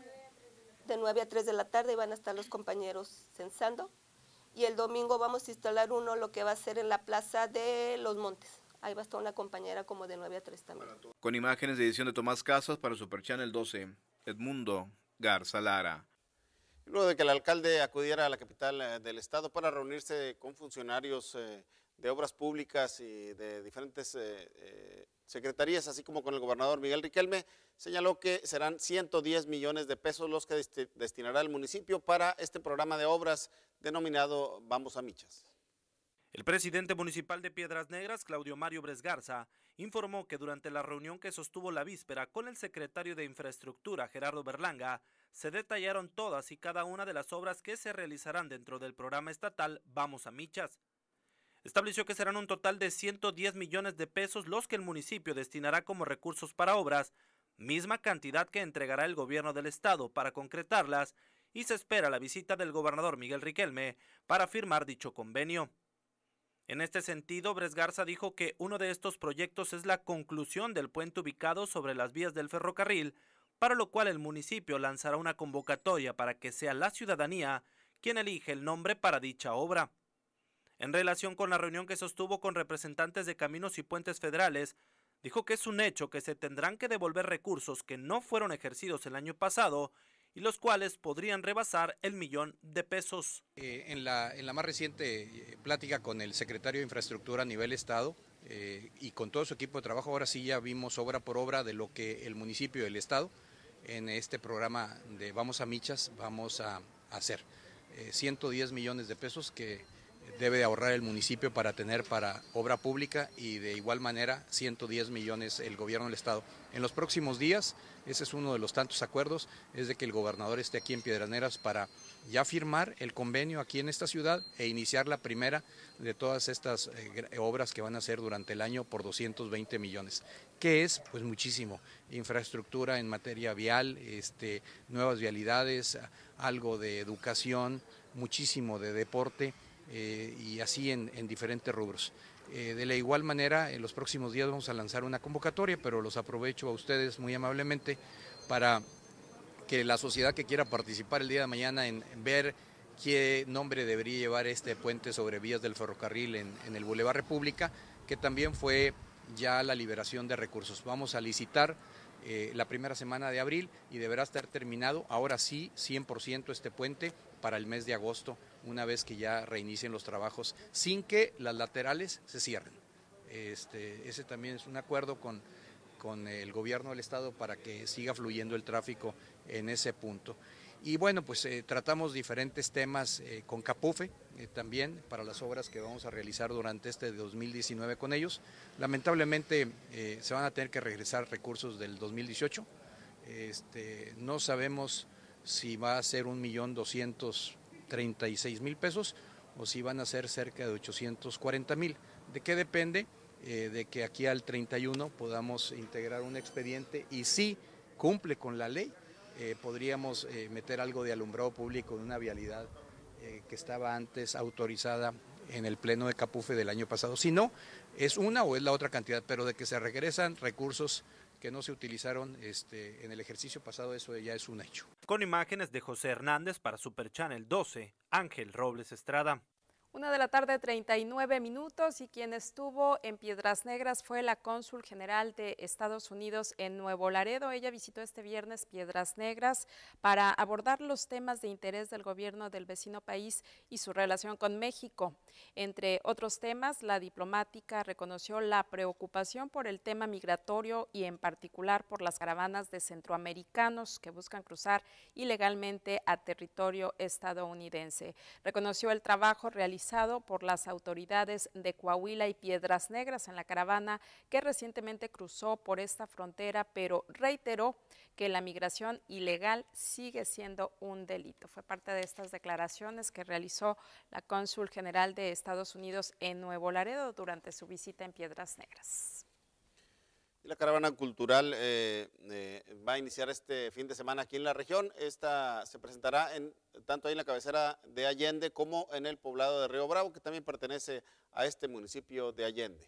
De nueve a tres de la tarde van a estar los compañeros censando y el domingo vamos a instalar uno, lo que va a ser en la plaza de Los Montes. Ahí va a estar una compañera como de nueve a tres también. Con imágenes de edición de Tomás Casas para Super Channel doce, Edmundo Garza Lara. Luego de que el alcalde acudiera a la capital del estado para reunirse con funcionarios eh, de obras públicas y de diferentes eh, eh, secretarías, así como con el gobernador Miguel Riquelme, señaló que serán ciento diez millones de pesos los que dest destinará el municipio para este programa de obras denominado Vamos a Michas. El presidente municipal de Piedras Negras, Claudio Mario Bresgarza, informó que durante la reunión que sostuvo la víspera con el secretario de Infraestructura, Gerardo Berlanga, se detallaron todas y cada una de las obras que se realizarán dentro del programa estatal Vamos a Michas. Estableció que serán un total de ciento diez millones de pesos los que el municipio destinará como recursos para obras, misma cantidad que entregará el gobierno del estado para concretarlas, y se espera la visita del gobernador Miguel Riquelme para firmar dicho convenio. En este sentido, Bresgarza dijo que uno de estos proyectos es la conclusión del puente ubicado sobre las vías del ferrocarril, para lo cual el municipio lanzará una convocatoria para que sea la ciudadanía quien elige el nombre para dicha obra. En relación con la reunión que sostuvo con representantes de Caminos y Puentes Federales, dijo que es un hecho que se tendrán que devolver recursos que no fueron ejercidos el año pasado y los cuales podrían rebasar el millón de pesos. Eh, en, la, en la más reciente eh, plática con el secretario de Infraestructura a nivel estado eh, y con todo su equipo de trabajo, ahora sí ya vimos obra por obra de lo que el municipio y el estado en este programa de Vamos a Michas vamos a, a hacer. Eh, ciento diez millones de pesos que debe de ahorrar el municipio para tener para obra pública y de igual manera ciento diez millones el gobierno del estado. En los próximos días, ese es uno de los tantos acuerdos, es de que el gobernador esté aquí en Piedras Negras para ya firmar el convenio aquí en esta ciudad e iniciar la primera de todas estas eh, obras que van a hacer durante el año por doscientos veinte millones. ¿Qué es? Pues muchísimo. Infraestructura en materia vial, este, nuevas vialidades, algo de educación, muchísimo de deporte. Eh, y así en, en diferentes rubros. Eh, de la igual manera, en los próximos días vamos a lanzar una convocatoria, pero los aprovecho a ustedes muy amablemente para que la sociedad que quiera participar el día de mañana en, en ver qué nombre debería llevar este puente sobre vías del ferrocarril en, en el Boulevard República, que también fue ya la liberación de recursos. Vamos a licitar eh, la primera semana de abril y deberá estar terminado, ahora sí, cien por ciento este puente para el mes de agosto, una vez que ya reinicien los trabajos, sin que las laterales se cierren. Este, ese también es un acuerdo con, con el gobierno del estado para que siga fluyendo el tráfico en ese punto. Y bueno, pues eh, tratamos diferentes temas eh, con Capufe, eh, también para las obras que vamos a realizar durante este dos mil diecinueve con ellos. Lamentablemente eh, se van a tener que regresar recursos del dos mil dieciocho. Este, no sabemos si va a ser un millón doscientos treinta y seis mil pesos o si van a ser cerca de ochocientos cuarenta mil. ¿De qué depende? Eh, de que aquí al treinta y uno podamos integrar un expediente y si cumple con la ley, eh, podríamos eh, meter algo de alumbrado público en una vialidad eh, que estaba antes autorizada en el pleno de Capufe del año pasado. Si no, es una o es la otra cantidad, pero de que se regresan recursos que no se utilizaron este, en el ejercicio pasado, eso ya es un hecho. Con imágenes de José Hernández para Super Channel doce, Ángel Robles Estrada. Una de la tarde, treinta y nueve minutos, y quien estuvo en Piedras Negras fue la cónsul general de Estados Unidos en Nuevo Laredo. Ella visitó este viernes Piedras Negras para abordar los temas de interés del gobierno del vecino país y su relación con México. Entre otros temas, la diplomática reconoció la preocupación por el tema migratorio y en particular por las caravanas de centroamericanos que buscan cruzar ilegalmente a territorio estadounidense. Reconoció el trabajo realizado por las autoridades de Coahuila y Piedras Negras en la caravana que recientemente cruzó por esta frontera, pero reiteró que la migración ilegal sigue siendo un delito. Fue parte de estas declaraciones que realizó la cónsul general de Estados Unidos en Nuevo Laredo durante su visita en Piedras Negras. La caravana cultural eh, eh, va a iniciar este fin de semana aquí en la región. Esta se presentará en, tanto ahí en la cabecera de Allende como en el poblado de Río Bravo, que también pertenece a este municipio de Allende.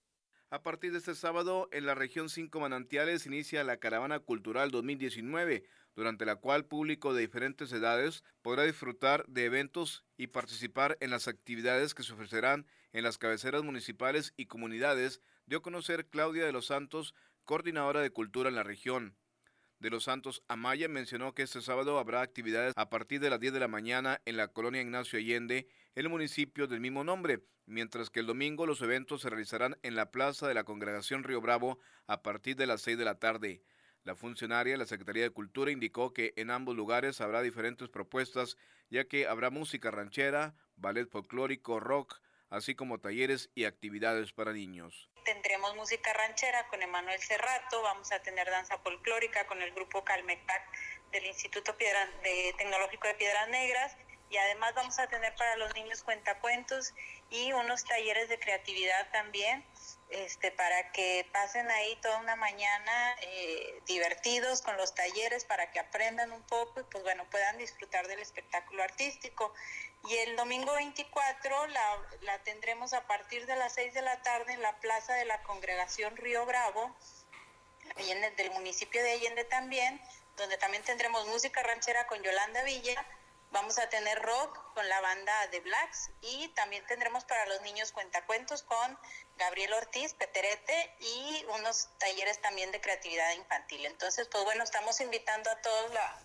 A partir de este sábado, en la región Cinco Manantiales inicia la Caravana Cultural dos mil diecinueve, durante la cual público de diferentes edades podrá disfrutar de eventos y participar en las actividades que se ofrecerán en las cabeceras municipales y comunidades, dio a conocer Claudia de los Santos, coordinadora de cultura en la región. De los Santos Amaya mencionó que este sábado habrá actividades a partir de las diez de la mañana en la colonia Ignacio Allende, el municipio del mismo nombre, mientras que el domingo los eventos se realizarán en la plaza de la Congregación Río Bravo a partir de las seis de la tarde. La funcionaria de la Secretaría de Cultura indicó que en ambos lugares habrá diferentes propuestas, ya que habrá música ranchera, ballet folclórico, rock, así como talleres y actividades para niños. Tendremos música ranchera con Emanuel Cerrato, vamos a tener danza folclórica con el grupo Calmecac del Instituto Piedra, de Tecnológico de Piedras Negras, y además vamos a tener para los niños cuentacuentos y unos talleres de creatividad también, este, para que pasen ahí toda una mañana eh, divertidos con los talleres, para que aprendan un poco y pues bueno, puedan disfrutar del espectáculo artístico. Y el domingo veinticuatro la, la tendremos a partir de las seis de la tarde en la plaza de la Congregación Río Bravo, Allende, del municipio de Allende también, donde también tendremos música ranchera con Yolanda Villa, vamos a tener rock con la banda de Blacks y también tendremos para los niños cuentacuentos con Gabriel Ortiz, Peterete, y unos talleres también de creatividad infantil. Entonces, pues bueno, estamos invitando a todos la...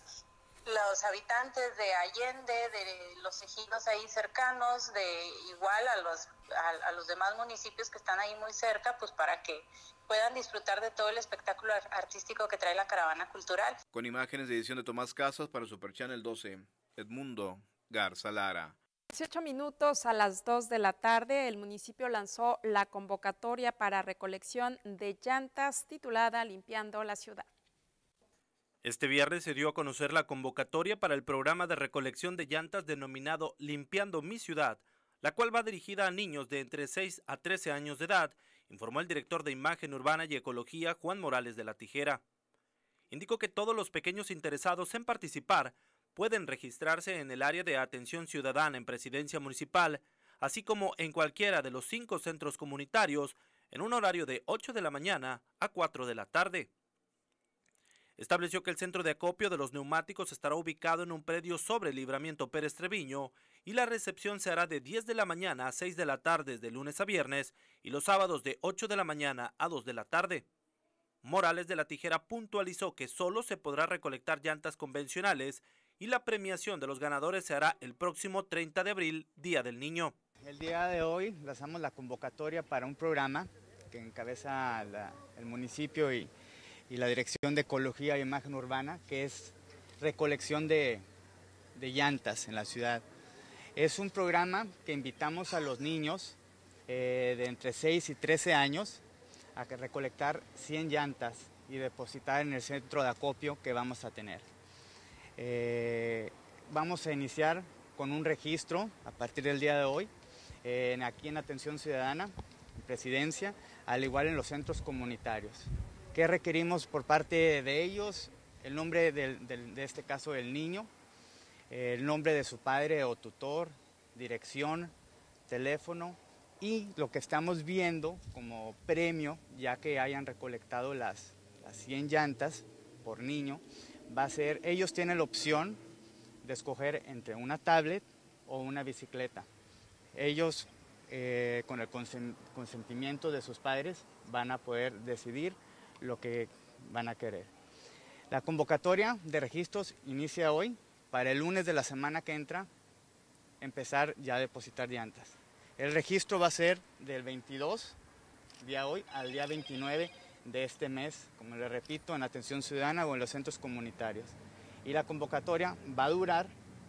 los habitantes de Allende, de los ejidos ahí cercanos, de igual a los a, a los demás municipios que están ahí muy cerca, pues para que puedan disfrutar de todo el espectáculo artístico que trae la caravana cultural. Con imágenes de edición de Tomás Casas para Super Channel doce, Edmundo Garza Lara. dieciocho minutos a las dos de la tarde, el municipio lanzó la convocatoria para recolección de llantas titulada Limpiando la Ciudad. Este viernes se dio a conocer la convocatoria para el programa de recolección de llantas denominado Limpiando mi Ciudad, la cual va dirigida a niños de entre seis a trece años de edad, informó el director de Imagen Urbana y Ecología, Juan Morales de la Tijera. Indicó que todos los pequeños interesados en participar pueden registrarse en el área de atención ciudadana en Presidencia Municipal, así como en cualquiera de los cinco centros comunitarios, en un horario de ocho de la mañana a cuatro de la tarde. Estableció que el centro de acopio de los neumáticos estará ubicado en un predio sobre el Libramiento Pérez Treviño y la recepción se hará de diez de la mañana a seis de la tarde de lunes a viernes y los sábados de ocho de la mañana a dos de la tarde. Morales de la Tijera puntualizó que solo se podrá recolectar llantas convencionales y la premiación de los ganadores se hará el próximo treinta de abril, Día del Niño. El día de hoy lanzamos la convocatoria para un programa que encabeza la, el municipio y y la Dirección de Ecología e Imagen Urbana, que es recolección de, de llantas en la ciudad. Es un programa que invitamos a los niños eh, de entre seis y trece años a que recolectar cien llantas y depositar en el centro de acopio que vamos a tener. Eh, vamos a iniciar con un registro a partir del día de hoy, eh, aquí en Atención Ciudadana, en Presidencia, al igual en los centros comunitarios. ¿Qué requerimos por parte de ellos? El nombre del, del, de este caso del niño, eh, el nombre de su padre o tutor, dirección, teléfono, y lo que estamos viendo como premio, ya que hayan recolectado las, las cien llantas por niño, va a ser, ellos tienen la opción de escoger entre una tablet o una bicicleta. Ellos, eh, con el consentimiento de sus padres, van a poder decidir lo que van a querer. La convocatoria de registros inicia hoy, para el lunes de la semana que entra, empezar ya a depositar llantas. El registro va a ser del veintidós, día hoy, al día veintinueve de este mes, como les repito, en Atención Ciudadana o en los centros comunitarios. Y la convocatoria va a durar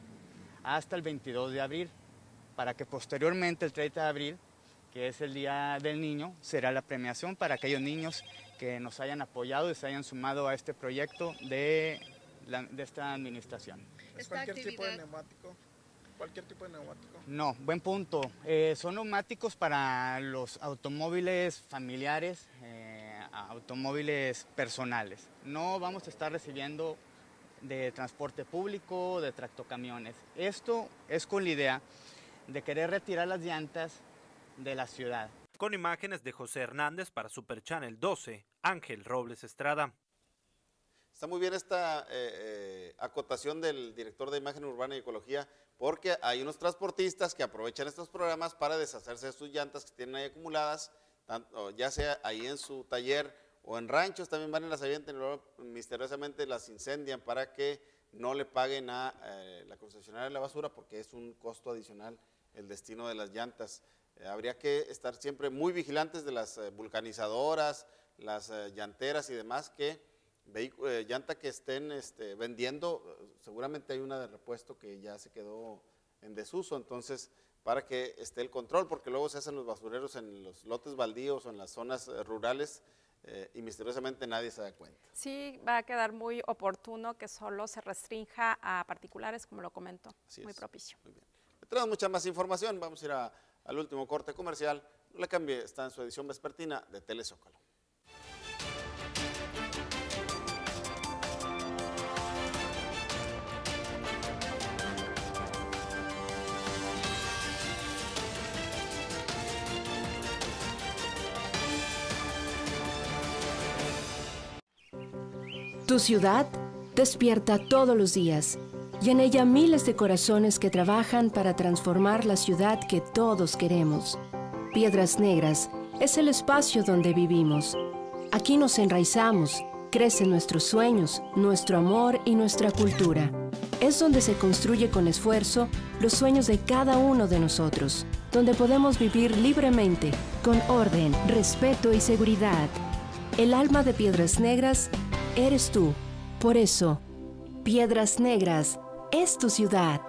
hasta el veintidós de abril, para que posteriormente, el treinta de abril, que es el Día del Niño, será la premiación para aquellos niños que nos hayan apoyado y se hayan sumado a este proyecto de, la, de esta administración. ¿Es cualquier tipo de neumático? ¿Cualquier tipo de neumático? No, buen punto. Eh, son neumáticos para los automóviles familiares, eh, automóviles personales. No vamos a estar recibiendo de transporte público, de tractocamiones. Esto es con la idea de querer retirar las llantas de la ciudad. Con imágenes de José Hernández para Super Channel doce, Ángel Robles Estrada. Está muy bien esta eh, eh, acotación del director de Imagen Urbana y Ecología, porque hay unos transportistas que aprovechan estos programas para deshacerse de sus llantas que tienen ahí acumuladas, tanto, ya sea ahí en su taller o en ranchos, también van y las avientan y luego misteriosamente las incendian para que no le paguen a eh, la concesionaria de la basura, porque es un costo adicional el destino de las llantas. Eh, habría que estar siempre muy vigilantes de las eh, vulcanizadoras, las eh, llanteras y demás, que eh, llanta que estén este, vendiendo, seguramente hay una de repuesto que ya se quedó en desuso, entonces para que esté el control, porque luego se hacen los basureros en los lotes baldíos o en las zonas eh, rurales, Eh, y misteriosamente nadie se da cuenta. Sí, va a quedar muy oportuno que solo se restrinja a particulares, como lo comentó. Así muy es. propicio. Muy bien. Tenemos mucha más información, vamos a ir a, al último corte comercial. No le cambie, está en su edición vespertina de Telezócalo. Tu ciudad despierta todos los días y en ella miles de corazones que trabajan para transformar la ciudad que todos queremos. Piedras Negras es el espacio donde vivimos. Aquí nos enraizamos, crecen nuestros sueños, nuestro amor y nuestra cultura. Es donde se construye con esfuerzo los sueños de cada uno de nosotros, donde podemos vivir libremente, con orden, respeto y seguridad. El alma de Piedras Negras eres tú. Por eso, Piedras Negras es tu ciudad.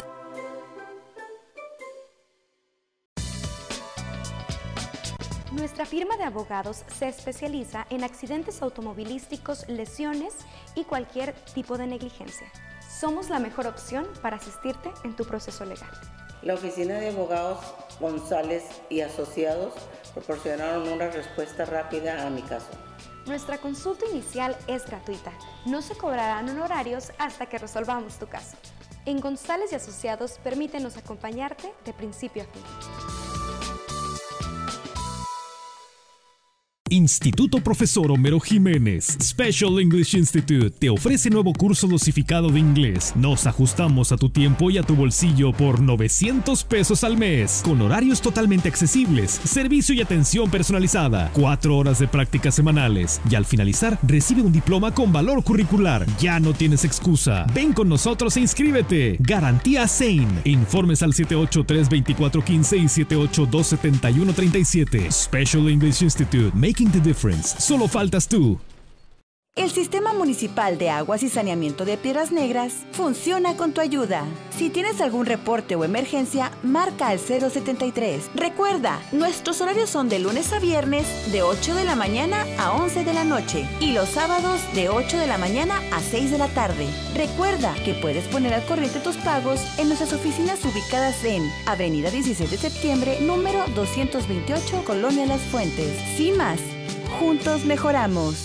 Nuestra firma de abogados se especializa en accidentes automovilísticos, lesiones y cualquier tipo de negligencia. Somos la mejor opción para asistirte en tu proceso legal. La oficina de abogados González y Asociados proporcionaron una respuesta rápida a mi caso. Nuestra consulta inicial es gratuita. No se cobrarán honorarios hasta que resolvamos tu caso. En González y Asociados, permítenos acompañarte de principio a fin. Instituto Profesor Homero Jiménez, Special English Institute, te ofrece nuevo curso dosificado de inglés. Nos ajustamos a tu tiempo y a tu bolsillo por novecientos pesos al mes, con horarios totalmente accesibles, servicio y atención personalizada, cuatro horas de prácticas semanales, y al finalizar, recibe un diploma con valor curricular. Ya no tienes excusa. Ven con nosotros e inscríbete. Garantía S A I N. Informes al siete ocho tres, veinticuatro quince y siete ocho dos, setenta y uno treinta y siete. Special English Institute, making the difference. Solo faltas tú. El Sistema Municipal de Aguas y Saneamiento de Piedras Negras funciona con tu ayuda. Si tienes algún reporte o emergencia, marca al cero setenta y tres. Recuerda, nuestros horarios son de lunes a viernes de ocho de la mañana a once de la noche y los sábados de ocho de la mañana a seis de la tarde. Recuerda que puedes poner al corriente tus pagos en nuestras oficinas ubicadas en Avenida dieciséis de septiembre, número doscientos veintiocho, Colonia Las Fuentes. Sin más, juntos mejoramos.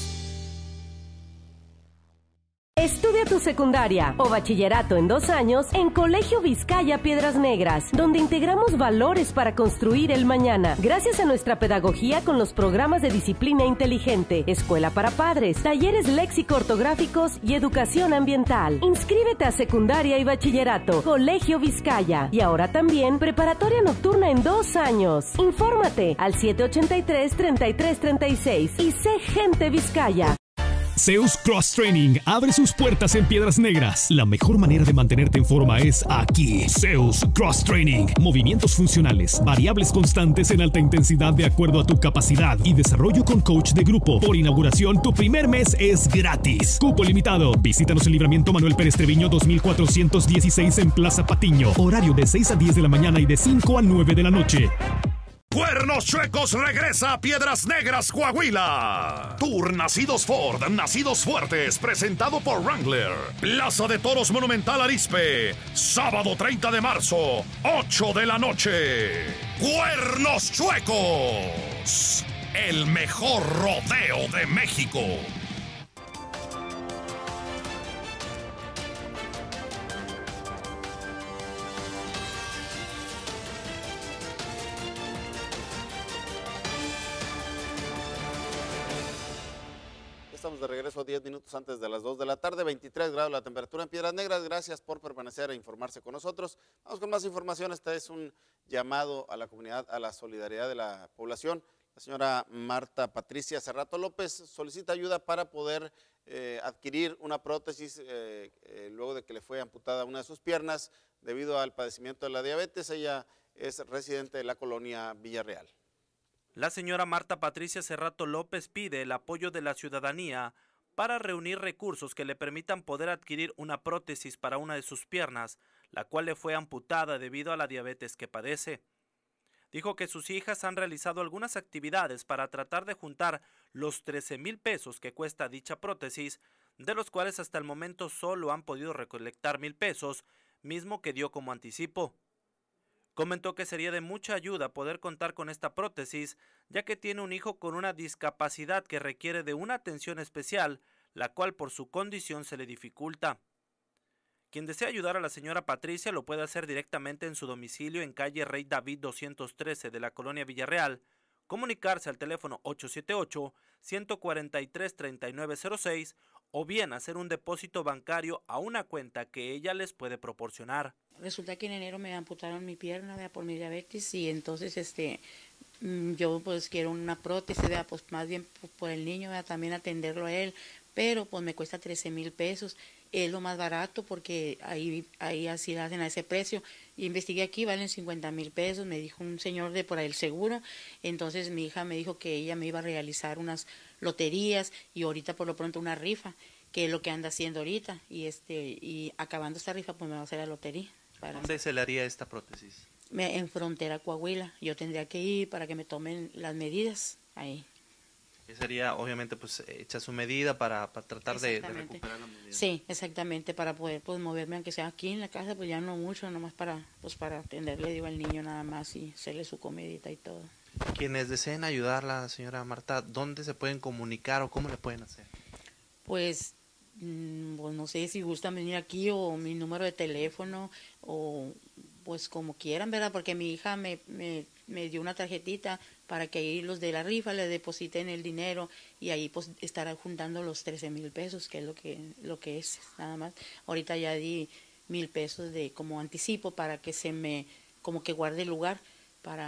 Estudia tu secundaria o bachillerato en dos años en Colegio Vizcaya Piedras Negras, donde integramos valores para construir el mañana. Gracias a nuestra pedagogía con los programas de disciplina inteligente, escuela para padres, talleres léxico-ortográficos y educación ambiental. Inscríbete a secundaria y bachillerato, Colegio Vizcaya. Y ahora también preparatoria nocturna en dos años. Infórmate al siete ochenta y tres, treinta y tres treinta y seis y sé gente Vizcaya. Zeus Cross Training abre sus puertas en Piedras Negras. La mejor manera de mantenerte en forma es aquí. Zeus Cross Training. Movimientos funcionales, variables constantes en alta intensidad de acuerdo a tu capacidad y desarrollo con coach de grupo. Por inauguración, tu primer mes es gratis. Cupo limitado. Visítanos en Libramiento Manuel Pérez Treviño dos mil cuatrocientos dieciséis en Plaza Patiño. Horario de seis a diez de la mañana y de cinco a nueve de la noche. Cuernos Chuecos regresa a Piedras Negras, Coahuila. Tour Nacidos Ford, Nacidos Fuertes, presentado por Wrangler. Plaza de Toros Monumental Arizpe, sábado treinta de marzo, ocho de la noche. Cuernos Chuecos, el mejor rodeo de México. Estamos de regreso diez minutos antes de las dos de la tarde, veintitrés grados la temperatura en Piedras Negras. Gracias por permanecer e informarse con nosotros. Vamos con más información. Este es un llamado a la comunidad, a la solidaridad de la población. La señora Marta Patricia Cerrato López solicita ayuda para poder eh, adquirir una prótesis eh, eh, luego de que le fue amputada una de sus piernas debido al padecimiento de la diabetes. Ella es residente de la colonia Villarreal. La señora Marta Patricia Cerrato López pide el apoyo de la ciudadanía para reunir recursos que le permitan poder adquirir una prótesis para una de sus piernas, la cual le fue amputada debido a la diabetes que padece. Dijo que sus hijas han realizado algunas actividades para tratar de juntar los trece mil pesos que cuesta dicha prótesis, de los cuales hasta el momento solo han podido recolectar mil pesos, mismo que dio como anticipo. Comentó que sería de mucha ayuda poder contar con esta prótesis, ya que tiene un hijo con una discapacidad que requiere de una atención especial, la cual por su condición se le dificulta. Quien desea ayudar a la señora Patricia lo puede hacer directamente en su domicilio en calle Rey David doscientos trece de la colonia Villarreal, comunicarse al teléfono ocho siete ocho, uno cuatro tres, tres nueve cero seis o bien hacer un depósito bancario a una cuenta que ella les puede proporcionar. Resulta que en enero me amputaron mi pierna, ¿verdad?, por mi diabetes, y entonces este yo pues quiero una prótesis, ¿verdad?, pues más bien por el niño, ¿verdad?, también atenderlo a él, pero pues me cuesta trece mil pesos, es lo más barato porque ahí, ahí así la hacen a ese precio. Y investigué aquí, valen cincuenta mil pesos, me dijo un señor de por ahí el seguro. Entonces mi hija me dijo que ella me iba a realizar unas loterías y ahorita por lo pronto una rifa, que es lo que anda haciendo ahorita, y este y acabando esta rifa pues me va a hacer la lotería. Para ¿Dónde se le haría esta prótesis? Me, en Frontera, Coahuila. Yo tendría que ir para que me tomen las medidas ahí. Que sería, obviamente, pues hecha su medida para, para tratar de, de recuperar la medida. Sí, exactamente, para poder pues moverme, aunque sea aquí en la casa, pues ya no mucho, nomás para pues para atenderle, digo, al niño nada más y hacerle su comidita y todo. Quienes deseen ayudarla, señora Marta, ¿dónde se pueden comunicar o cómo le pueden hacer? Pues, mmm, pues no sé si gustan venir aquí o mi número de teléfono o pues como quieran, ¿verdad? Porque mi hija me, me, me dio una tarjetita para que ahí los de la rifa le depositen el dinero y ahí pues estará juntando los trece mil pesos, que es lo que, lo que es, nada más. Ahorita ya di mil pesos de como anticipo para que se me, como que guarde lugar para,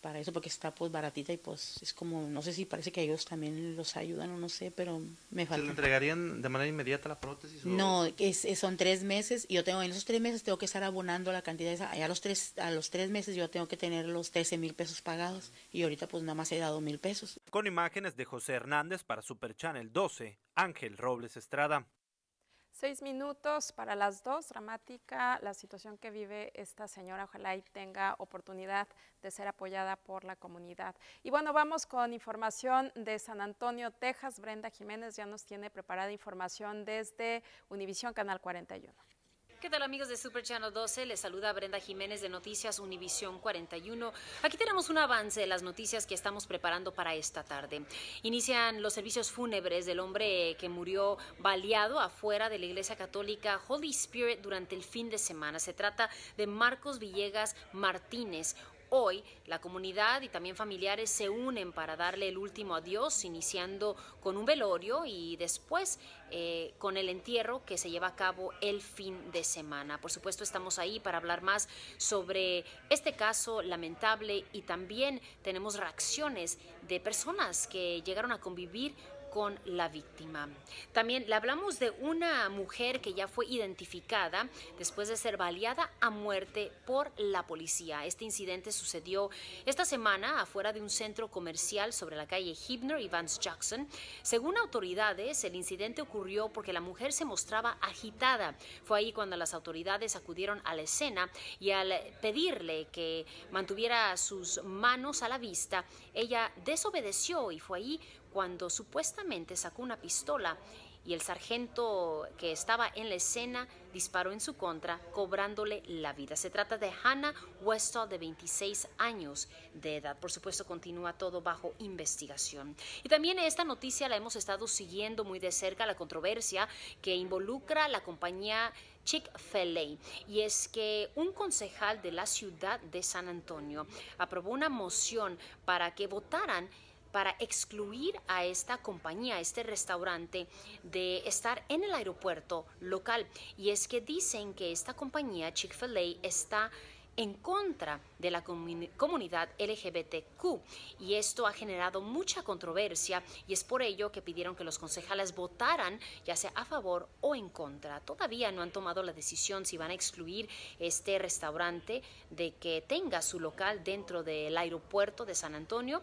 para eso, porque está pues baratita y pues es como, no sé si parece que ellos también los ayudan o no sé, pero me falta. ¿Se le entregarían de manera inmediata la prótesis? O? No, es, es, son tres meses y yo tengo, en esos tres meses tengo que estar abonando la cantidad esa, a los tres, a los tres meses yo tengo que tener los trece mil pesos pagados y ahorita pues nada más he dado mil pesos. Con imágenes de José Hernández para Super Channel doce, Ángel Robles Estrada. Seis minutos para las dos, dramática la situación que vive esta señora, ojalá y tenga oportunidad de ser apoyada por la comunidad. Y bueno, vamos con información de San Antonio, Texas. Brenda Jiménez ya nos tiene preparada información desde Univisión Canal cuarenta y uno. ¿Qué tal, amigos de Super Channel doce? Les saluda Brenda Jiménez de Noticias Univisión cuarenta y uno. Aquí tenemos un avance de las noticias que estamos preparando para esta tarde. Inician los servicios fúnebres del hombre que murió baleado afuera de la Iglesia Católica Holy Spirit durante el fin de semana. Se trata de Marcos Villegas Martínez. Hoy, la comunidad y también familiares se unen para darle el último adiós, iniciando con un velorio y después eh, con el entierro que se lleva a cabo el fin de semana. Por supuesto, estamos ahí para hablar más sobre este caso lamentable y también tenemos reacciones de personas que llegaron a convivir con la víctima. También le hablamos de una mujer que ya fue identificada después de ser baleada a muerte por la policía. Este incidente sucedió esta semana afuera de un centro comercial sobre la calle Hibner y Vance Jackson. Según autoridades, el incidente ocurrió porque la mujer se mostraba agitada. Fue ahí cuando las autoridades acudieron a la escena y al pedirle que mantuviera sus manos a la vista, ella desobedeció y fue ahí cuando supuestamente sacó una pistola y el sargento que estaba en la escena disparó en su contra, cobrándole la vida. Se trata de Hannah Westall, de veintiséis años de edad. Por supuesto, continúa todo bajo investigación. Y también esta noticia la hemos estado siguiendo muy de cerca, la controversia que involucra la compañía Chick-fil-A, y es que un concejal de la ciudad de San Antonio aprobó una moción para que votaran para excluir a esta compañía, a este restaurante, de estar en el aeropuerto local. Y es que dicen que esta compañía, Chick-fil-A, está en contra de la comunidad L G B T Q, y esto ha generado mucha controversia, y es por ello que pidieron que los concejales votaran ya sea a favor o en contra. Todavía no han tomado la decisión si van a excluir este restaurante de que tenga su local dentro del aeropuerto de San Antonio.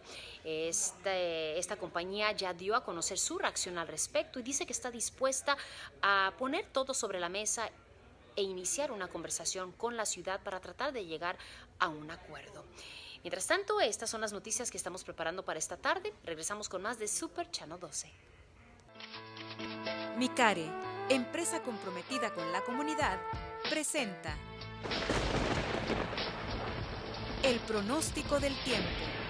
Este, esta compañía ya dio a conocer su reacción al respecto y dice que está dispuesta a poner todo sobre la mesa e iniciar una conversación con la ciudad para tratar de llegar a un acuerdo. Mientras tanto, estas son las noticias que estamos preparando para esta tarde. Regresamos con más de Super Channel doce. Micare, empresa comprometida con la comunidad, presenta el pronóstico del tiempo.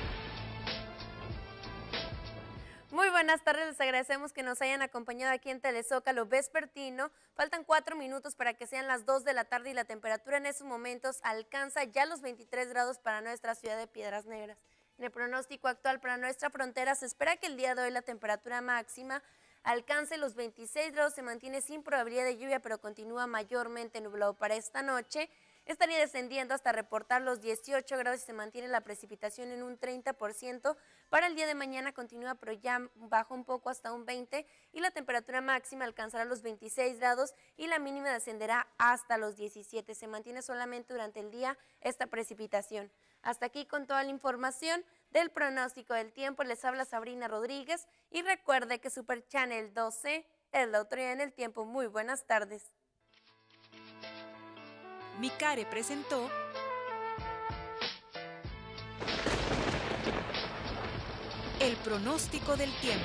Muy buenas tardes, les agradecemos que nos hayan acompañado aquí en Telezócalo Vespertino. Faltan cuatro minutos para que sean las dos de la tarde y la temperatura en estos momentos alcanza ya los veintitrés grados para nuestra ciudad de Piedras Negras. En el pronóstico actual para nuestra frontera se espera que el día de hoy la temperatura máxima alcance los veintiséis grados, se mantiene sin probabilidad de lluvia, pero continúa mayormente nublado. Para esta noche estaría descendiendo hasta reportar los dieciocho grados y se mantiene la precipitación en un treinta por ciento. Para el día de mañana continúa, pero ya baja un poco hasta un veinte y la temperatura máxima alcanzará los veintiséis grados y la mínima descenderá hasta los diecisiete. Se mantiene solamente durante el día esta precipitación. Hasta aquí con toda la información del pronóstico del tiempo. Les habla Sabrina Rodríguez y recuerde que Super Channel doce es la autoridad en el tiempo. Muy buenas tardes. Micare presentó el pronóstico del tiempo.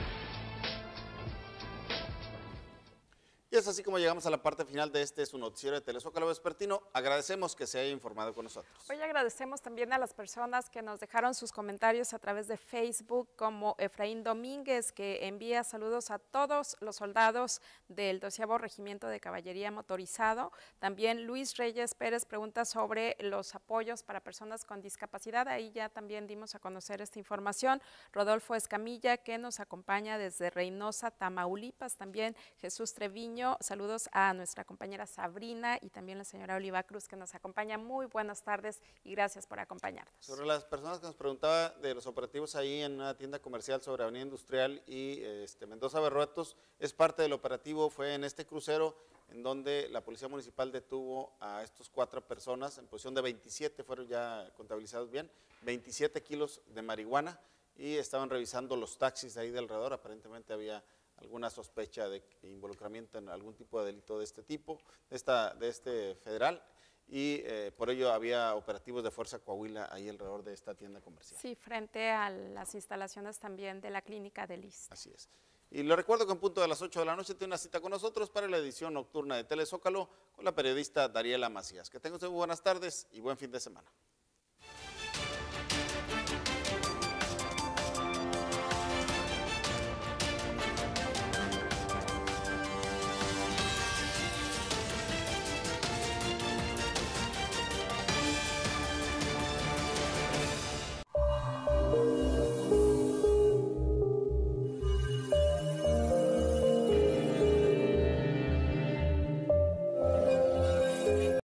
Y es así como llegamos a la parte final de este su noticiero de Telezócalo Vespertino. Agradecemos que se haya informado con nosotros. Hoy agradecemos también a las personas que nos dejaron sus comentarios a través de Facebook, como Efraín Domínguez, que envía saludos a todos los soldados del doceavo Regimiento de Caballería Motorizado. También Luis Reyes Pérez pregunta sobre los apoyos para personas con discapacidad. Ahí ya también dimos a conocer esta información. Rodolfo Escamilla, que nos acompaña desde Reynosa, Tamaulipas. También Jesús Treviño Bueno, saludos a nuestra compañera Sabrina y también la señora Oliva Cruz que nos acompaña. Muy buenas tardes y gracias por acompañarnos. Sobre las personas que nos preguntaba de los operativos ahí en una tienda comercial sobre Avenida Industrial y este, Mendoza Berruetos, es parte del operativo, fue en este crucero en donde la Policía Municipal detuvo a estos cuatro personas en posición de veintisiete, fueron ya contabilizados bien, veintisiete kilos de marihuana y estaban revisando los taxis de ahí de alrededor, aparentemente había alguna sospecha de involucramiento en algún tipo de delito de este tipo, de, esta, de este federal, y eh, por ello había operativos de Fuerza Coahuila ahí alrededor de esta tienda comercial. Sí, frente a las instalaciones también de la clínica del I S S S T E. Así es. Y le recuerdo que en punto de las ocho de la noche tiene una cita con nosotros para la edición nocturna de Telezócalo con la periodista Dariela Macías. Que tengan ustedes buenas tardes y buen fin de semana.